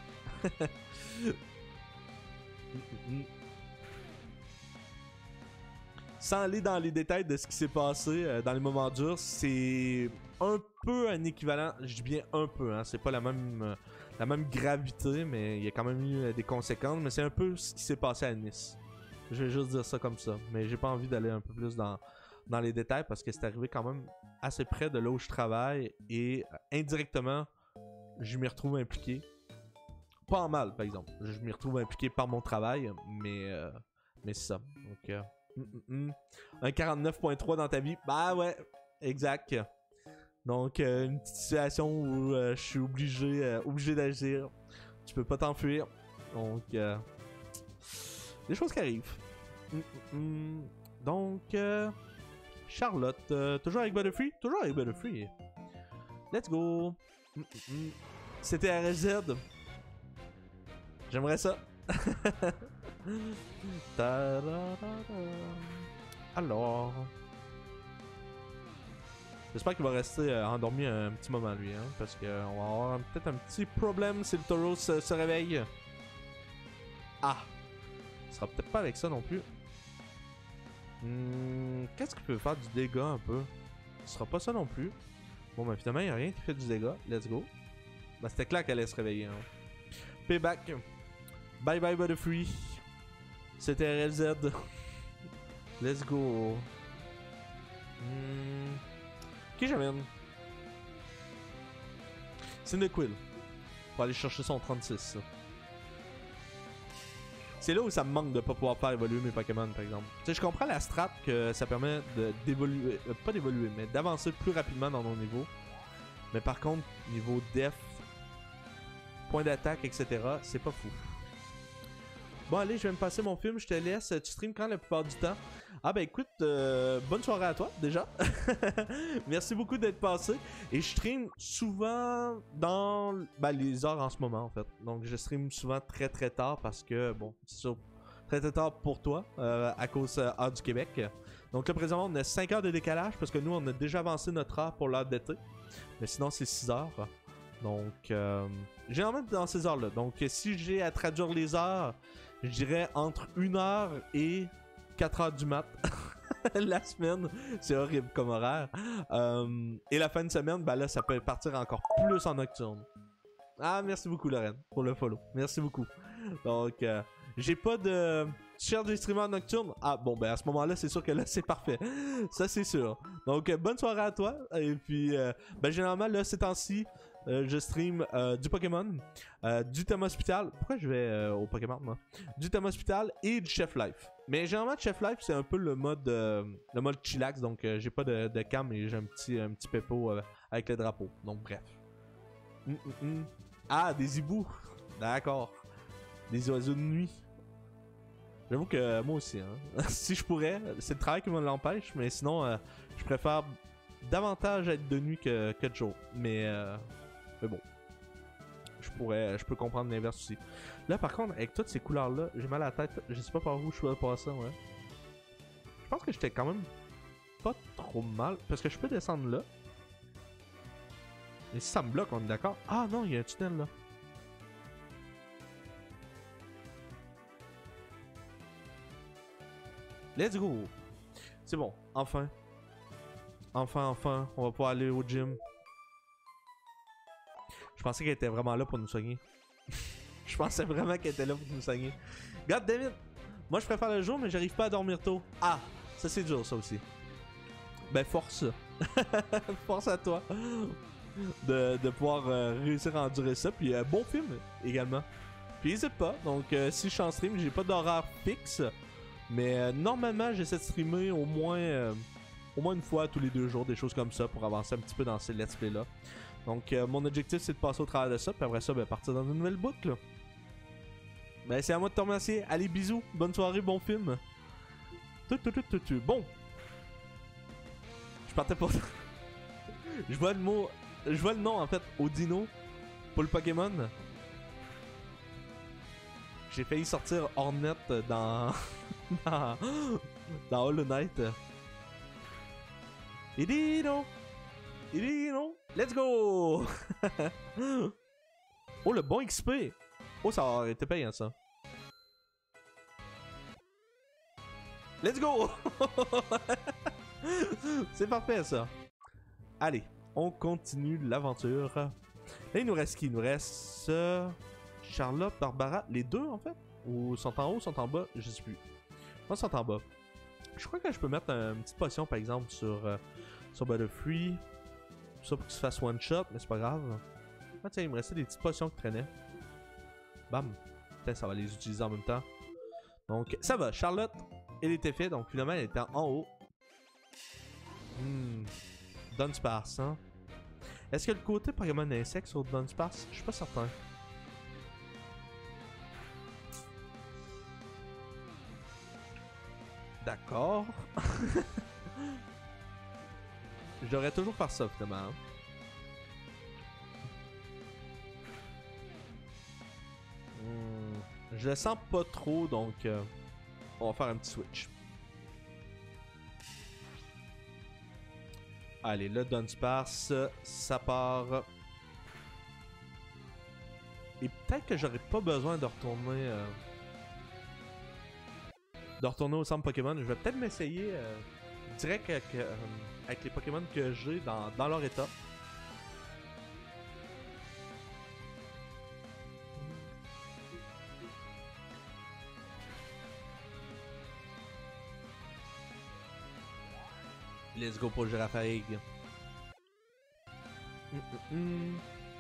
Sans aller dans les détails de ce qui s'est passé euh, dans les moments durs, c'est un peu un équivalent, je dis bien un peu, hein, c'est pas la même, euh, la même gravité, mais il y a quand même eu euh, des conséquences, mais c'est un peu ce qui s'est passé à Nice. Je vais juste dire ça comme ça, mais j'ai pas envie d'aller un peu plus dans, dans les détails parce que c'est arrivé quand même assez près de là où je travaille et euh, indirectement, je m'y retrouve impliqué. Pas en mal, par exemple. Je m'y retrouve impliqué par mon travail, mais, euh, mais c'est ça. Donc, euh, mm, mm, mm. un quarante-neuf point trois dans ta vie, bah ouais, exact. Donc, euh, une petite situation où euh, je suis obligé, euh, obligé d'agir. Tu peux pas t'enfuir. Donc, euh, des choses qui arrivent. Mm, mm, mm. Donc, euh, Charlotte, euh, toujours avec Butterfree? Toujours avec Butterfree. Let's go. Mm, mm, mm. C'était R S Z. J'aimerais ça. Alors... J'espère qu'il va rester euh, endormi un petit moment lui, hein, parce qu'on va avoir peut-être un petit problème si le taureau se, se réveille. Ah! Ce sera peut-être pas avec ça non plus. Hmm, qu'est-ce qui peut faire du dégât un peu? Ce sera pas ça non plus. Bon, ben finalement, il n'y a rien qui fait du dégât. Let's go. Ben, c'était clair qu'elle allait se réveiller. Hein. Payback. Bye bye Butterfree. C'était R L Z. Let's go. Hmm. Qui j'amène? Cyndaquil. Pour aller chercher son trente-six. C'est là où ça me manque de pas pouvoir faire évoluer mes Pokémon, par exemple. Tu sais, je comprends la strat que ça permet de d'évoluer, euh, pas d'évoluer, mais d'avancer plus rapidement dans nos niveaux. Mais par contre, niveau def, point d'attaque, et cetera, c'est pas fou. Bon, allez, je vais me passer mon film, je te laisse. Tu streams quand la plupart du temps? Ah ben écoute, euh, bonne soirée à toi déjà. Merci beaucoup d'être passé. Et je stream souvent dans ben, les heures en ce moment en fait. Donc je stream souvent très très tard parce que bon, c'est sûr, très très tard pour toi euh, à cause euh, heure du Québec. Donc là présentement on a cinq heures de décalage parce que nous on a déjà avancé notre heure pour l'heure d'été. Mais sinon c'est six heures. Donc euh, généralement dans ces heures là. Donc si j'ai à traduire les heures, je dirais entre une heure et quatre heures du mat. La semaine, c'est horrible comme horaire. Euh, et la fin de semaine, ben là, ça peut partir encore plus en nocturne. Ah, merci beaucoup, Lorraine, pour le follow. Merci beaucoup. Donc, euh, j'ai pas de... Tu cherches des streamers nocturnes? Ah, bon, ben à ce moment-là, c'est sûr que là, c'est parfait. Ça, c'est sûr. Donc, euh, bonne soirée à toi. Et puis, euh, ben généralement, là, ces temps-ci, Euh, je stream euh, du Pokémon, euh, du thème hospital. Pourquoi je vais euh, au Pokémon, moi? Du thème hospital et du Chef Life. Mais généralement, Chef Life, c'est un peu le mode euh, le mode chillax. Donc, euh, j'ai pas de, de cam et j'ai un petit, un petit pépo euh, avec le drapeau. Donc, bref. Mm -mm -mm. Ah, des hiboux. D'accord. Des oiseaux de nuit. J'avoue que euh, moi aussi, hein. Si je pourrais, c'est le travail qui me l'empêche. Mais sinon, euh, je préfère davantage être de nuit que, que de jour. Mais... Euh, Mais bon, je pourrais, je peux comprendre l'inverse aussi. Là, par contre, avec toutes ces couleurs-là, j'ai mal à la tête. Je sais pas par où je peux passer, ouais. Je pense que j'étais quand même pas trop mal. Parce que je peux descendre là. Et si ça me bloque, on est d'accord? Ah non, il y a un tunnel là. Let's go! C'est bon, enfin. Enfin, enfin, on va pouvoir aller au gym. Je pensais qu'elle était vraiment là pour nous soigner. Je pensais vraiment qu'elle était là pour nous soigner. God damn it! Moi je préfère le jour, mais j'arrive pas à dormir tôt. Ah! Ça c'est dur ça aussi. Ben force. Force à toi. De, de pouvoir euh, réussir à endurer ça. Puis euh, bon film également. Puis n'hésite pas. Donc euh, si je suis en stream, j'ai pas d'horaire fixe. Mais euh, normalement j'essaie de streamer au moins euh, au moins une fois tous les deux jours, des choses comme ça pour avancer un petit peu dans ces let's play là. Donc euh, mon objectif c'est de passer au travers de ça. Puis après ça, ben, partir dans une nouvelle boucle. Ben c'est à moi de te remercier. Allez bisous, bonne soirée, bon film. Tout, tout, tout, tout, tout. Bon. Je partais pour... Je vois le mot... Je vois le nom en fait, Audino. Pour le Pokémon. J'ai failli sortir Hornet dans... dans... dans Hollow Knight. Idino! Idino! Let's go! Oh, le bon X P! Oh, ça aurait été payant ça. Let's go! C'est parfait ça. Allez, on continue l'aventure. Là, il nous reste qui? Il nous reste euh, Charlotte, Barbara. Les deux en fait? Ou sont en haut, sont en bas? Je sais plus. Moi, sont en bas. Je crois que je peux mettre un, une petite potion par exemple sur, euh, sur Butterfree. Ça pour qu'il se fasse one shot, mais c'est pas grave. Ah tiens, il me restait des petites potions qui traînaient. Bam. Putain, ça va les utiliser en même temps. Donc, ça va. Charlotte, elle était faite, donc finalement, elle était en haut. Hmm. Dunsparce, hein. Est-ce que le côté Pokémon insecte sur Dunsparce? Je suis pas certain. D'accord. Je devrais toujours faire ça, finalement. Hein. Hmm. Je le sens pas trop, donc euh, on va faire un petit switch. Allez, le Dunsparce, ça part. Et peut-être que j'aurais pas besoin de retourner... Euh, de retourner au centre Pokémon. Je vais peut-être m'essayer euh, direct avec, euh, avec les Pokémon que j'ai dans, dans leur état. Let's go pour le Girafarig. Mm -mm -mm.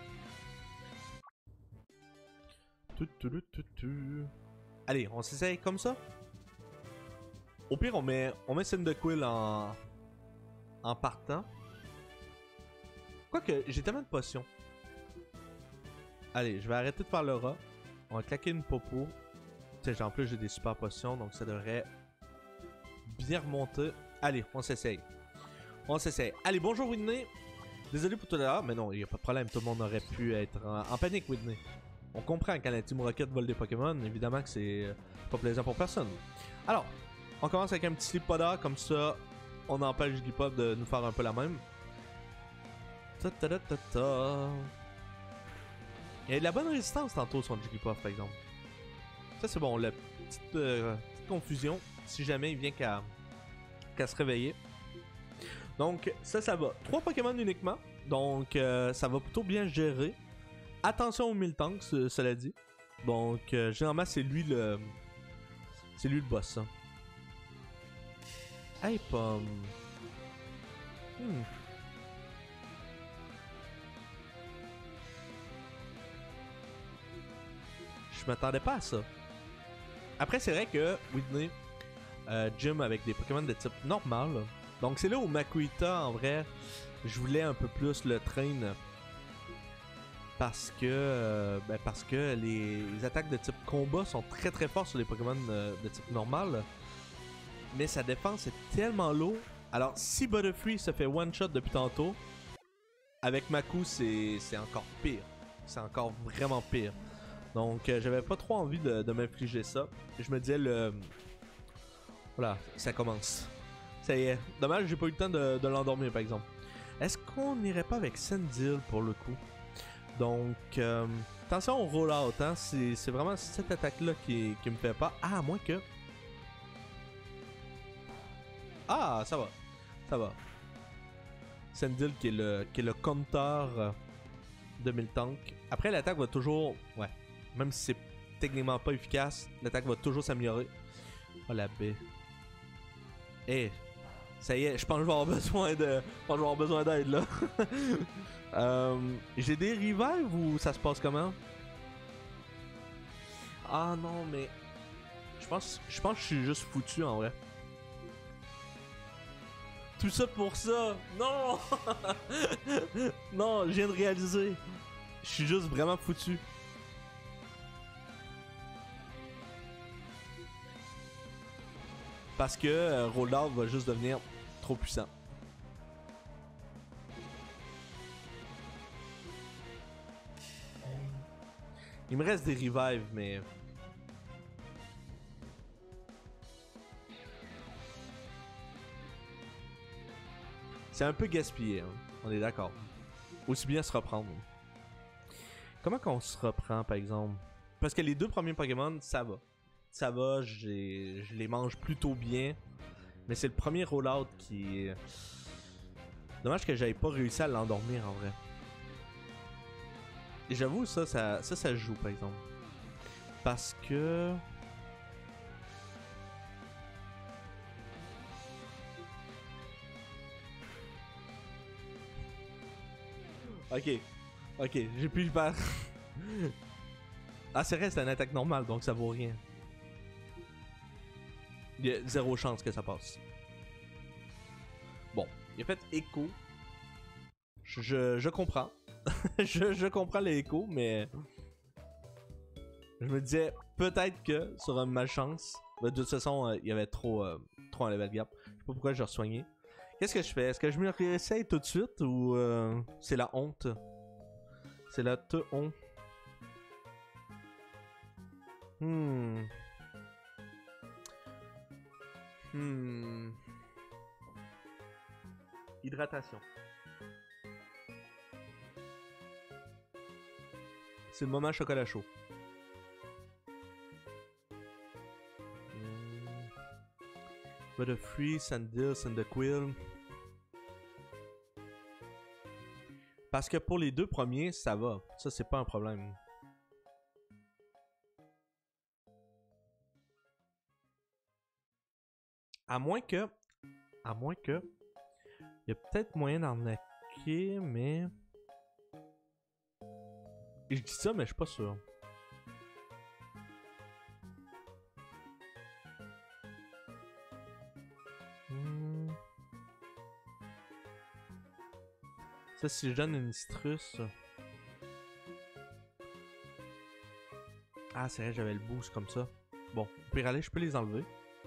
Tout, tout, tout, tout, tout. Allez, on s'essaye comme ça. Au pire, on met, on met Cyndaquil en, en partant. Quoique, j'ai tellement de potions. Allez, je vais arrêter de faire le rat. On va claquer une popo. Tu sais, en plus, j'ai des super potions, donc ça devrait bien remonter. Allez, on s'essaye. On s'essaye. Allez, bonjour Whitney. Désolé pour tout à l'heure, mais non, il n'y a pas de problème. Tout le monde aurait pu être en, en panique, Whitney. On comprend quand la Team Rocket vole des Pokémon, évidemment que c'est pas plaisant pour personne. Alors, on commence avec un petit slip podder, comme ça, on empêche Jigglypuff de nous faire un peu la même. Ta -ta -ta -ta -ta. Il y a de la bonne résistance tantôt sur Jigglypuff, par exemple. Ça, c'est bon, la petite, euh, petite confusion, si jamais il vient qu'à qu'à se réveiller. Donc, ça, ça va. Trois Pokémon uniquement, donc euh, ça va plutôt bien gérer. Attention au Miltank, cela dit. Donc, euh, généralement, c'est lui le... C'est lui le boss, hein. Hey, Pomme. Hmm. Je m'attendais pas à ça. Après, c'est vrai que Whitney euh, gym avec des Pokémon de type normal. Donc, c'est là où Makuhita, en vrai, je voulais un peu plus le train. Parce que, euh, ben parce que les, les attaques de type combat sont très très fortes sur les Pokémon euh, de type normal. Mais sa défense est tellement low. Alors, si Butterfree se fait one shot depuis tantôt, avec Maku, c'est encore pire. C'est encore vraiment pire. Donc, euh, j'avais pas trop envie de, de m'infliger ça. Je me disais, le. Voilà, ça commence. Ça y est. Dommage, j'ai pas eu le temps de, de l'endormir par exemple. Est-ce qu'on n'irait pas avec Sandil pour le coup? Donc, euh, attention au roll-out, hein. C'est vraiment cette attaque-là qui, qui me fait pas. Ah, à moins que. Ah, ça va. Ça va. Sandil qui est le, qui est le compteur de Miltank. Après, l'attaque va toujours. Ouais. Même si c'est techniquement pas efficace, l'attaque va toujours s'améliorer. Oh la baie. Eh, ça y est, je pense que je vais avoir besoin de. Je pense que je vais avoir besoin d'aide là. euh, J'ai des revives ou ça se passe comment? Ah non, mais. Je pense, je pense que je suis juste foutu en vrai. Tout ça pour ça! Non! Non, je viens de réaliser. Je suis juste vraiment foutu. Parce que euh, Rollout va juste devenir trop puissant. Il me reste des revives, mais... C'est un peu gaspillé, hein. On est d'accord. Aussi bien se reprendre. Comment qu'on se reprend, par exemple? Parce que les deux premiers Pokémon, ça va. Ça va, je les mange plutôt bien. Mais c'est le premier rollout qui... Dommage que j'avais pas réussi à l'endormir, en vrai. Et j'avoue, ça, ça, ça, ça joue, par exemple. Parce que... Ok, ok, j'ai pu le faire. Ah, c'est vrai, c'est une attaque normale, donc ça vaut rien. Il y a zéro chance que ça passe. Bon, il a fait écho. Je, je, je comprends. je, je comprends les échos, mais... Je me disais, peut-être que, sur une malchance... De toute façon, euh, il y avait trop, euh, trop en level gap. Je sais pas pourquoi je re-soigné. Qu'est-ce que je fais? Est-ce que je me réessaye tout de suite ou euh, c'est la honte? C'est la te honte. Hmm. Hmm. Hydratation. C'est le moment chocolat chaud. Butterfree, Sandil, Cyndaquil. Parce que pour les deux premiers, ça va. Ça, c'est pas un problème. À moins que... À moins que... Il y a peut-être moyen d'arnaquer, mais... Et je dis ça, mais je suis pas sûr. Hmm. Ça, si je donne une citrus... Ah, c'est vrai, j'avais le boost comme ça. Bon, au pire aller, je peux les enlever.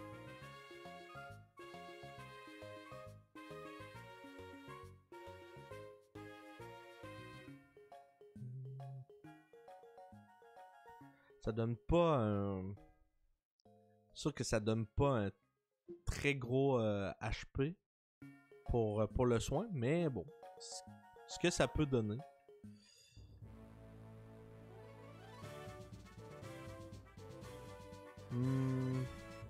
Ça donne pas un... Sûr que ça donne pas un très gros euh, H P pour, pour le soin, mais bon. Ce que ça peut donner. Hmm.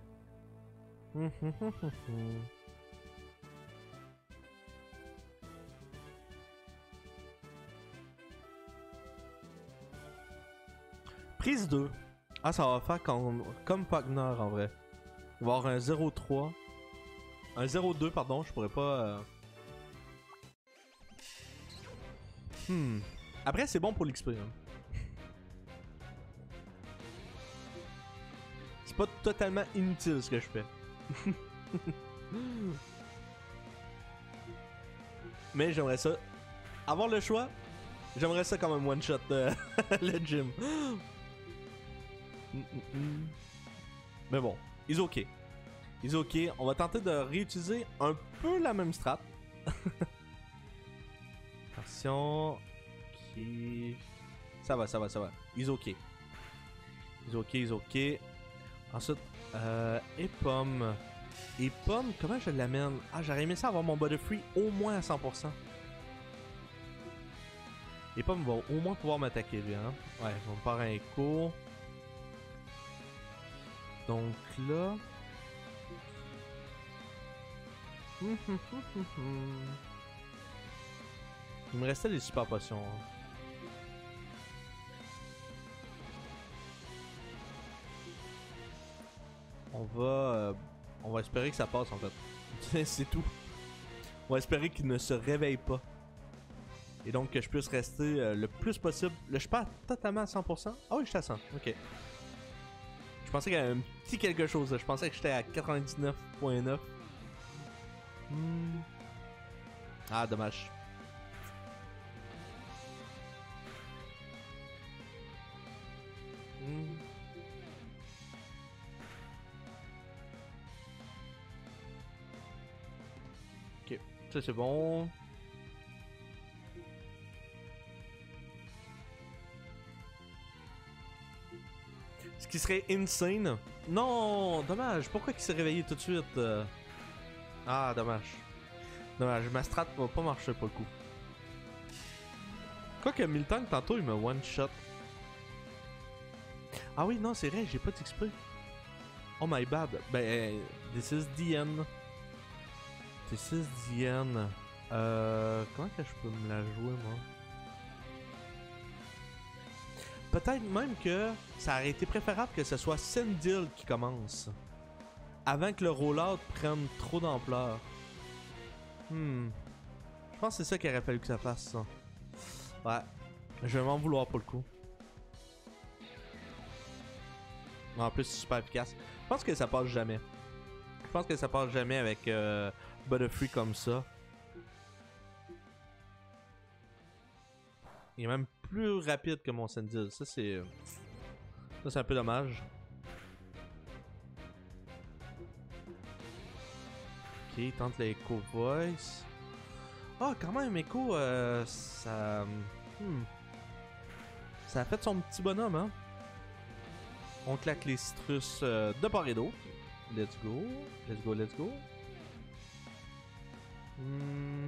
Prise deux. Ah, ça va faire comme, comme Pogner en vrai. Il va y avoir un zéro trois. Un zéro deux, pardon, je pourrais pas... Euh... Hmm. Après, c'est bon pour l'X P. Hein. C'est pas totalement inutile ce que je fais. Mais j'aimerais ça. Avoir le choix, j'aimerais ça comme un one-shot euh, le gym. Mais bon, ils ok. Ils ok. On va tenter de réutiliser un peu la même strat. Attention. Qui... Ça va, ça va, ça va. Ils ok. Ils ok, ils ok. Ensuite, euh, et pomme. Et pomme, comment je l'amène? Ah, j'aurais aimé ça avoir mon Butterfree au moins à cent pour cent. Et pomme va au moins pouvoir m'attaquer lui, hein. Ouais, on va me faire un écho. Donc là... Il me restait des super potions. Hein. On va... Euh, on va espérer que ça passe en fait. C'est tout. On va espérer qu'il ne se réveille pas. Et donc que je puisse rester euh, le plus possible. Là, je suis pas totalement à cent pour cent. Ah oui, je suis à cent. Ok. Je pensais qu'il y avait un petit quelque chose. Là. Je pensais que j'étais à quatre-vingt-dix-neuf virgule neuf. Hmm. Ah, dommage. Hmm. Ok, ça c'est bon. Ce qui serait insane. Non, dommage. Pourquoi il s'est réveillé tout de suite? euh... Ah, dommage. Dommage, ma strat va pas marcher pour le coup. Quoique Miltank, tantôt, il me one-shot. Ah oui, non, c'est vrai, j'ai pas d'X P. Oh my bad. Ben, this is the end. This is the end. Euh, comment que je peux me la jouer, moi? Peut-être même que ça aurait été préférable que ce soit Sandil qui commence. Avant que le rollout prenne trop d'ampleur. Hmm. Je pense que c'est ça qu'il aurait fallu que ça fasse, ça. Ouais. Je vais m'en vouloir pour le coup. En plus, c'est super efficace. Je pense que ça passe jamais. Je pense que ça passe jamais avec euh, Butterfree comme ça. Il est même plus rapide que mon Sandil. Ça, c'est. Ça, c'est un peu dommage. Ok, il tente le Echo Voice. Ah, oh, quand même, Echo, euh, ça. Hmm. Ça a fait son petit bonhomme, hein. On claque les citrus euh, de part et d'autre. Let's go. Let's go, let's go. Hmm.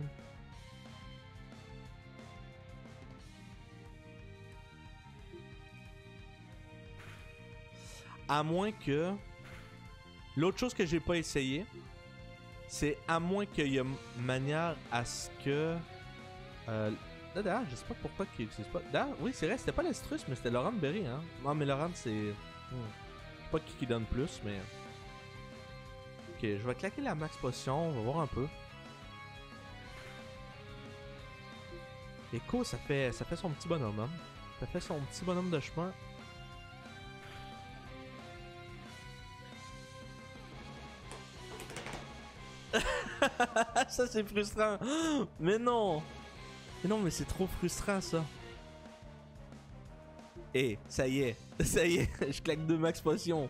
À moins que... L'autre chose que j'ai pas essayé, c'est à moins qu'il y ait manière à ce que... Euh... Là, d'ailleurs, je sais pas pourquoi qu'il utilise pas... D'ailleurs, oui, c'est vrai, c'était pas les citrus, mais c'était Laurent Berry, hein. Non, mais Laurent, c'est... Hmm. Pas qui qui donne plus, mais... Ok, je vais claquer la max potion, on va voir un peu. Echo, ça fait, ça fait son petit bonhomme, hein. Ça fait son petit bonhomme de chemin. Ça, c'est frustrant. Mais non. Mais non, mais c'est trop frustrant, ça. Eh, hey, ça y est. Ça y est, je claque deux max potions.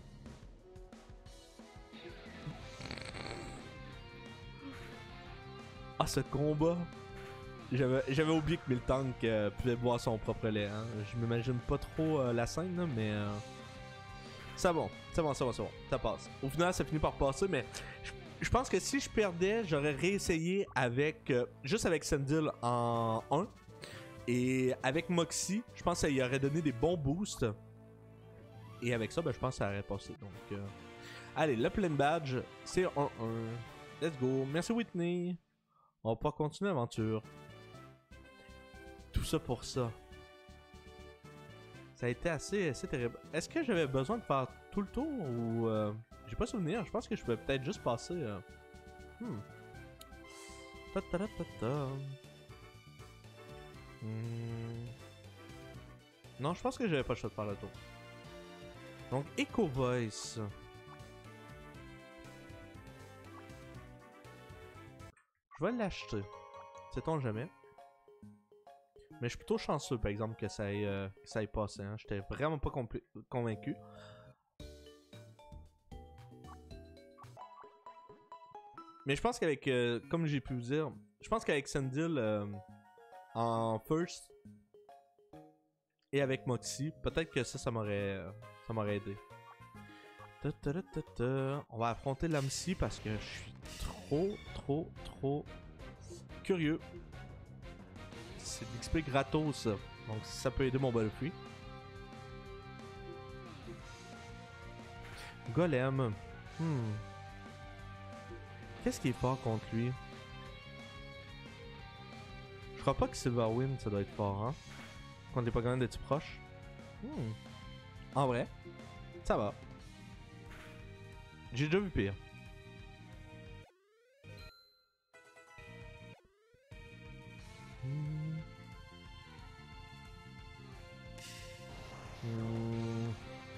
Ah, ce combat. J'avais oublié que Miltank euh, pouvait boire son propre lait. Hein. Je m'imagine pas trop euh, la scène, là, mais... Euh... C'est bon, c'est bon, c'est bon, c'est bon. Ça passe. Au final, ça finit par passer, mais... Je, je pense que si je perdais, j'aurais réessayé avec... Euh, juste avec Sandil en un. Et avec Moxie, je pense que ça y aurait donné des bons boosts. Et avec ça, ben, je pense que ça aurait passé. Donc, euh... allez, le plein badge, c'est un un. Let's go. Merci Whitney. On va pouvoir continuer l'aventure. Tout ça pour ça. Ça a été assez, assez terrible. Est-ce que j'avais besoin de faire tout le tour ou... Euh... J'ai pas souvenir. Je pense que je pouvais peut-être juste passer... Euh... Hmm. Ta -ta -ta -ta -ta. Hmm. Non, je pense que j'avais pas le choix de faire le tour. Donc, Echo Voice. Je vais l'acheter. Sait-on jamais. Mais je suis plutôt chanceux, par exemple, que ça ait, euh, que ça ait passé. Hein. J'étais vraiment pas convaincu. Mais je pense qu'avec, euh, comme j'ai pu vous dire, je pense qu'avec Sandil euh, en first et avec Moxie, peut-être que ça, ça m'aurait, euh, ça m'aurait aidé. Ta -ta -ta -ta -ta. On va affronter l'Amsi parce que je suis trop, trop, trop curieux. C'est de l'X P gratos, donc ça peut aider mon Butterfree. Golem. Hmm. Qu'est-ce qui est fort contre lui? Je crois pas que Silverwind, ça doit être fort, hein? Quand t'es pas quand même d'être proche. Hmm. En vrai, ça va. J'ai déjà vu pire. Hmm. Hmm.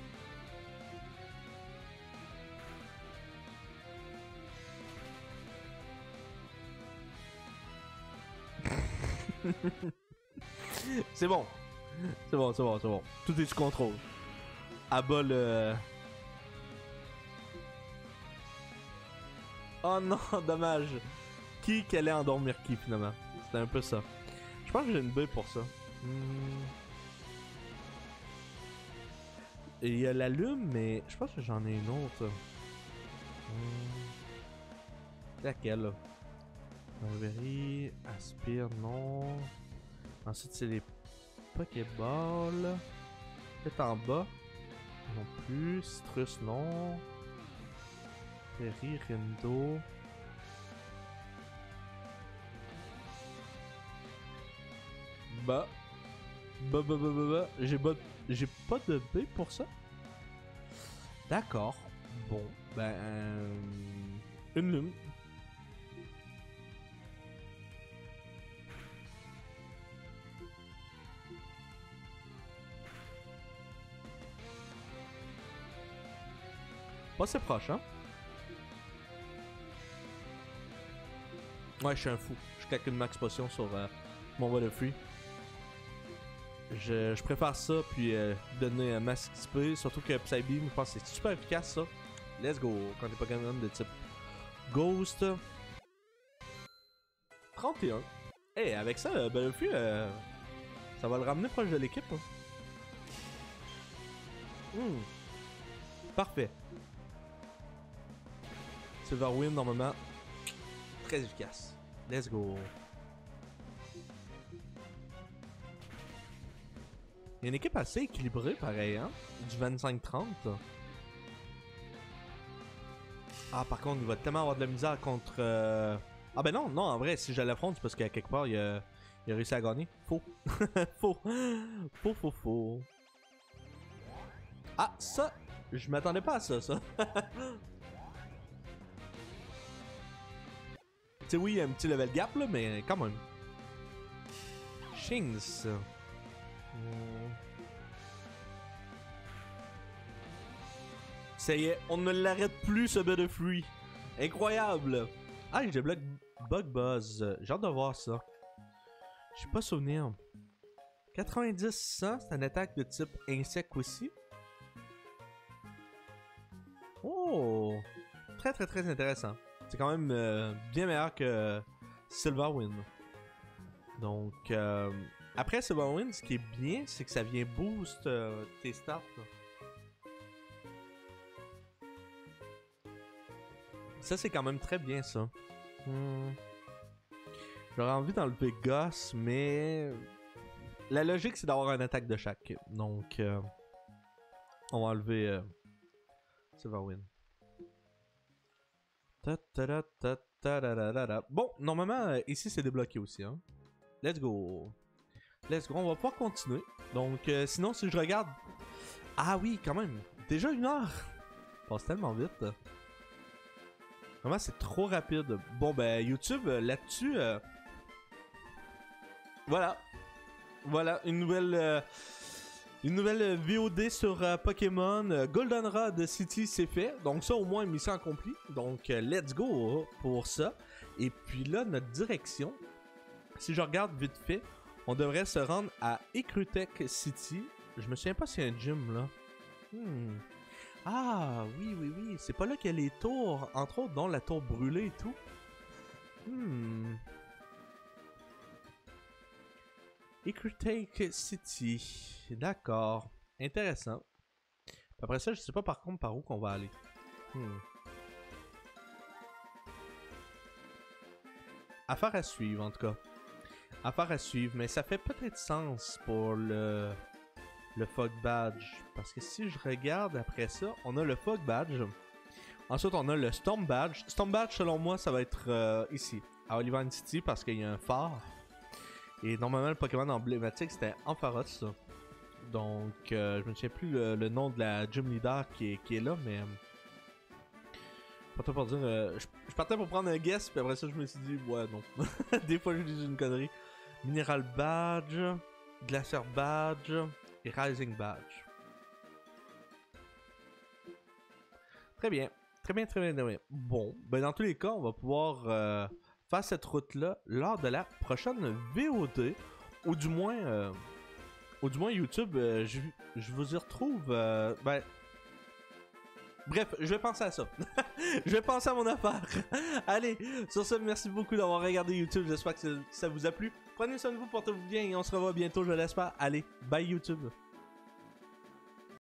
C'est bon. C'est bon, c'est bon, c'est bon. Tout est sous contrôle. Abat le... Oh non, dommage. Qui qui allait endormir qui finalement? C'était un peu ça. Je pense que j'ai une bulle pour ça. Hmm. Et il y a la lune, mais je pense que j'en ai une autre. Hmm. Laquelle? Berry, Aspire, non. Ensuite, c'est les Pokéballs. Peut-être en bas. Non plus. Citrus, non. Berry, Rindo. Bah. Bah, bah, bah, bah, bah. J'ai pas, j'ai pas de B pour ça. D'accord. Bon, ben. Euh, une lune. Pas assez proche, hein? Ouais, je suis un fou. Je calcule max potion sur euh, mon Water Free. Je, je préfère ça, puis euh, donner un max X P. Surtout que Psybeam, je pense que c'est super efficace, ça. Let's go, quand t'es Pokémon de type Ghost. trente et un. Eh, hey, avec ça, euh, Battlefield, euh, ça va le ramener proche de l'équipe. Hein. Hmm. Parfait. Silverwind, normalement, très efficace. Let's go. Il y a une équipe assez équilibrée, pareil, hein? Du vingt-cinq trente. Ah, par contre, il va tellement avoir de la misère contre... Euh... Ah ben non, non, en vrai, si je l'affronte, c'est parce qu'à quelque part, il a, il a réussi à gagner. Faux. Faux. Faux, faux, faux. Ah, ça, je m'attendais pas à ça, ça. Tu sais, oui, il y a un petit level gap, là, mais quand même. Shinx. Ça y est, on ne l'arrête plus, ce Butterfree. Incroyable. Ah, j'ai bloqué Bug Buzz. J'ai hâte de voir ça. Je suis pas souvenir. quatre-vingt-dix cent, c'est une attaque de type insecte aussi. Oh! Très très très intéressant. C'est quand même euh, bien meilleur que Silverwind. Donc, euh, après Silverwind, ce qui est bien, c'est que ça vient boost euh, tes stats. Là. Ça, c'est quand même très bien, ça. Hmm. J'aurais envie d'enlever Goss, mais... La logique, c'est d'avoir une attaque de chaque. Donc, euh, on va enlever euh, Silverwind. Bon, normalement, euh, ici, c'est débloqué aussi. Hein. Let's go. Let's go. On va pouvoir continuer. Donc, euh, sinon, si je regarde... Ah oui, quand même. Déjà une heure. Ça passe tellement vite. Vraiment, c'est trop rapide. Bon, ben, YouTube, euh, là-dessus... Euh... Voilà. Voilà, une nouvelle... Euh... Une nouvelle V O D sur euh, Pokémon euh, Goldenrod City, c'est fait. Donc ça, au moins, mission accomplie. Donc, euh, let's go pour ça. Et puis là, notre direction, si je regarde vite fait, on devrait se rendre à Ecrutech City. Je me souviens pas s'il y a un gym, là. Hmm. Ah, oui, oui, oui. C'est pas là qu'il y a les tours, entre autres, dont la tour brûlée et tout. Hmm... Ecrutech City. D'accord. Intéressant. Après ça, je sais pas par contre par où qu'on va aller. Hmm. Affaire à suivre en tout cas. Affaire à suivre. Mais ça fait peut-être sens pour le, le Fog Badge. Parce que si je regarde après ça, on a le Fog Badge. Ensuite, on a le Storm Badge. Storm Badge, selon moi, ça va être euh, ici, à Olivine City, parce qu'il y a un phare. Et normalement, le Pokémon emblématique, c'était Ampharos. Donc, euh, je me souviens plus le, le nom de la gym leader qui est, qui est là, mais... Pas pour dire, euh, je, je partais pour prendre un guess, puis après ça, je me suis dit, ouais, non. Des fois, je dis une connerie. Mineral Badge, Glacier Badge et Rising Badge. Très bien. Très bien, très bien, très bien. Bon, ben dans tous les cas, on va pouvoir euh, faire cette route-là lors de la prochaine V O D. Ou du moins, euh, ou du moins YouTube, euh, je, je vous y retrouve. Euh, ben, bref, je vais penser à ça. Je vais penser à mon affaire. Allez, sur ce, merci beaucoup d'avoir regardé YouTube. J'espère que ça vous a plu. Prenez soin de vous, portez-vous bien et on se revoit bientôt, je l'espère. Allez, bye YouTube.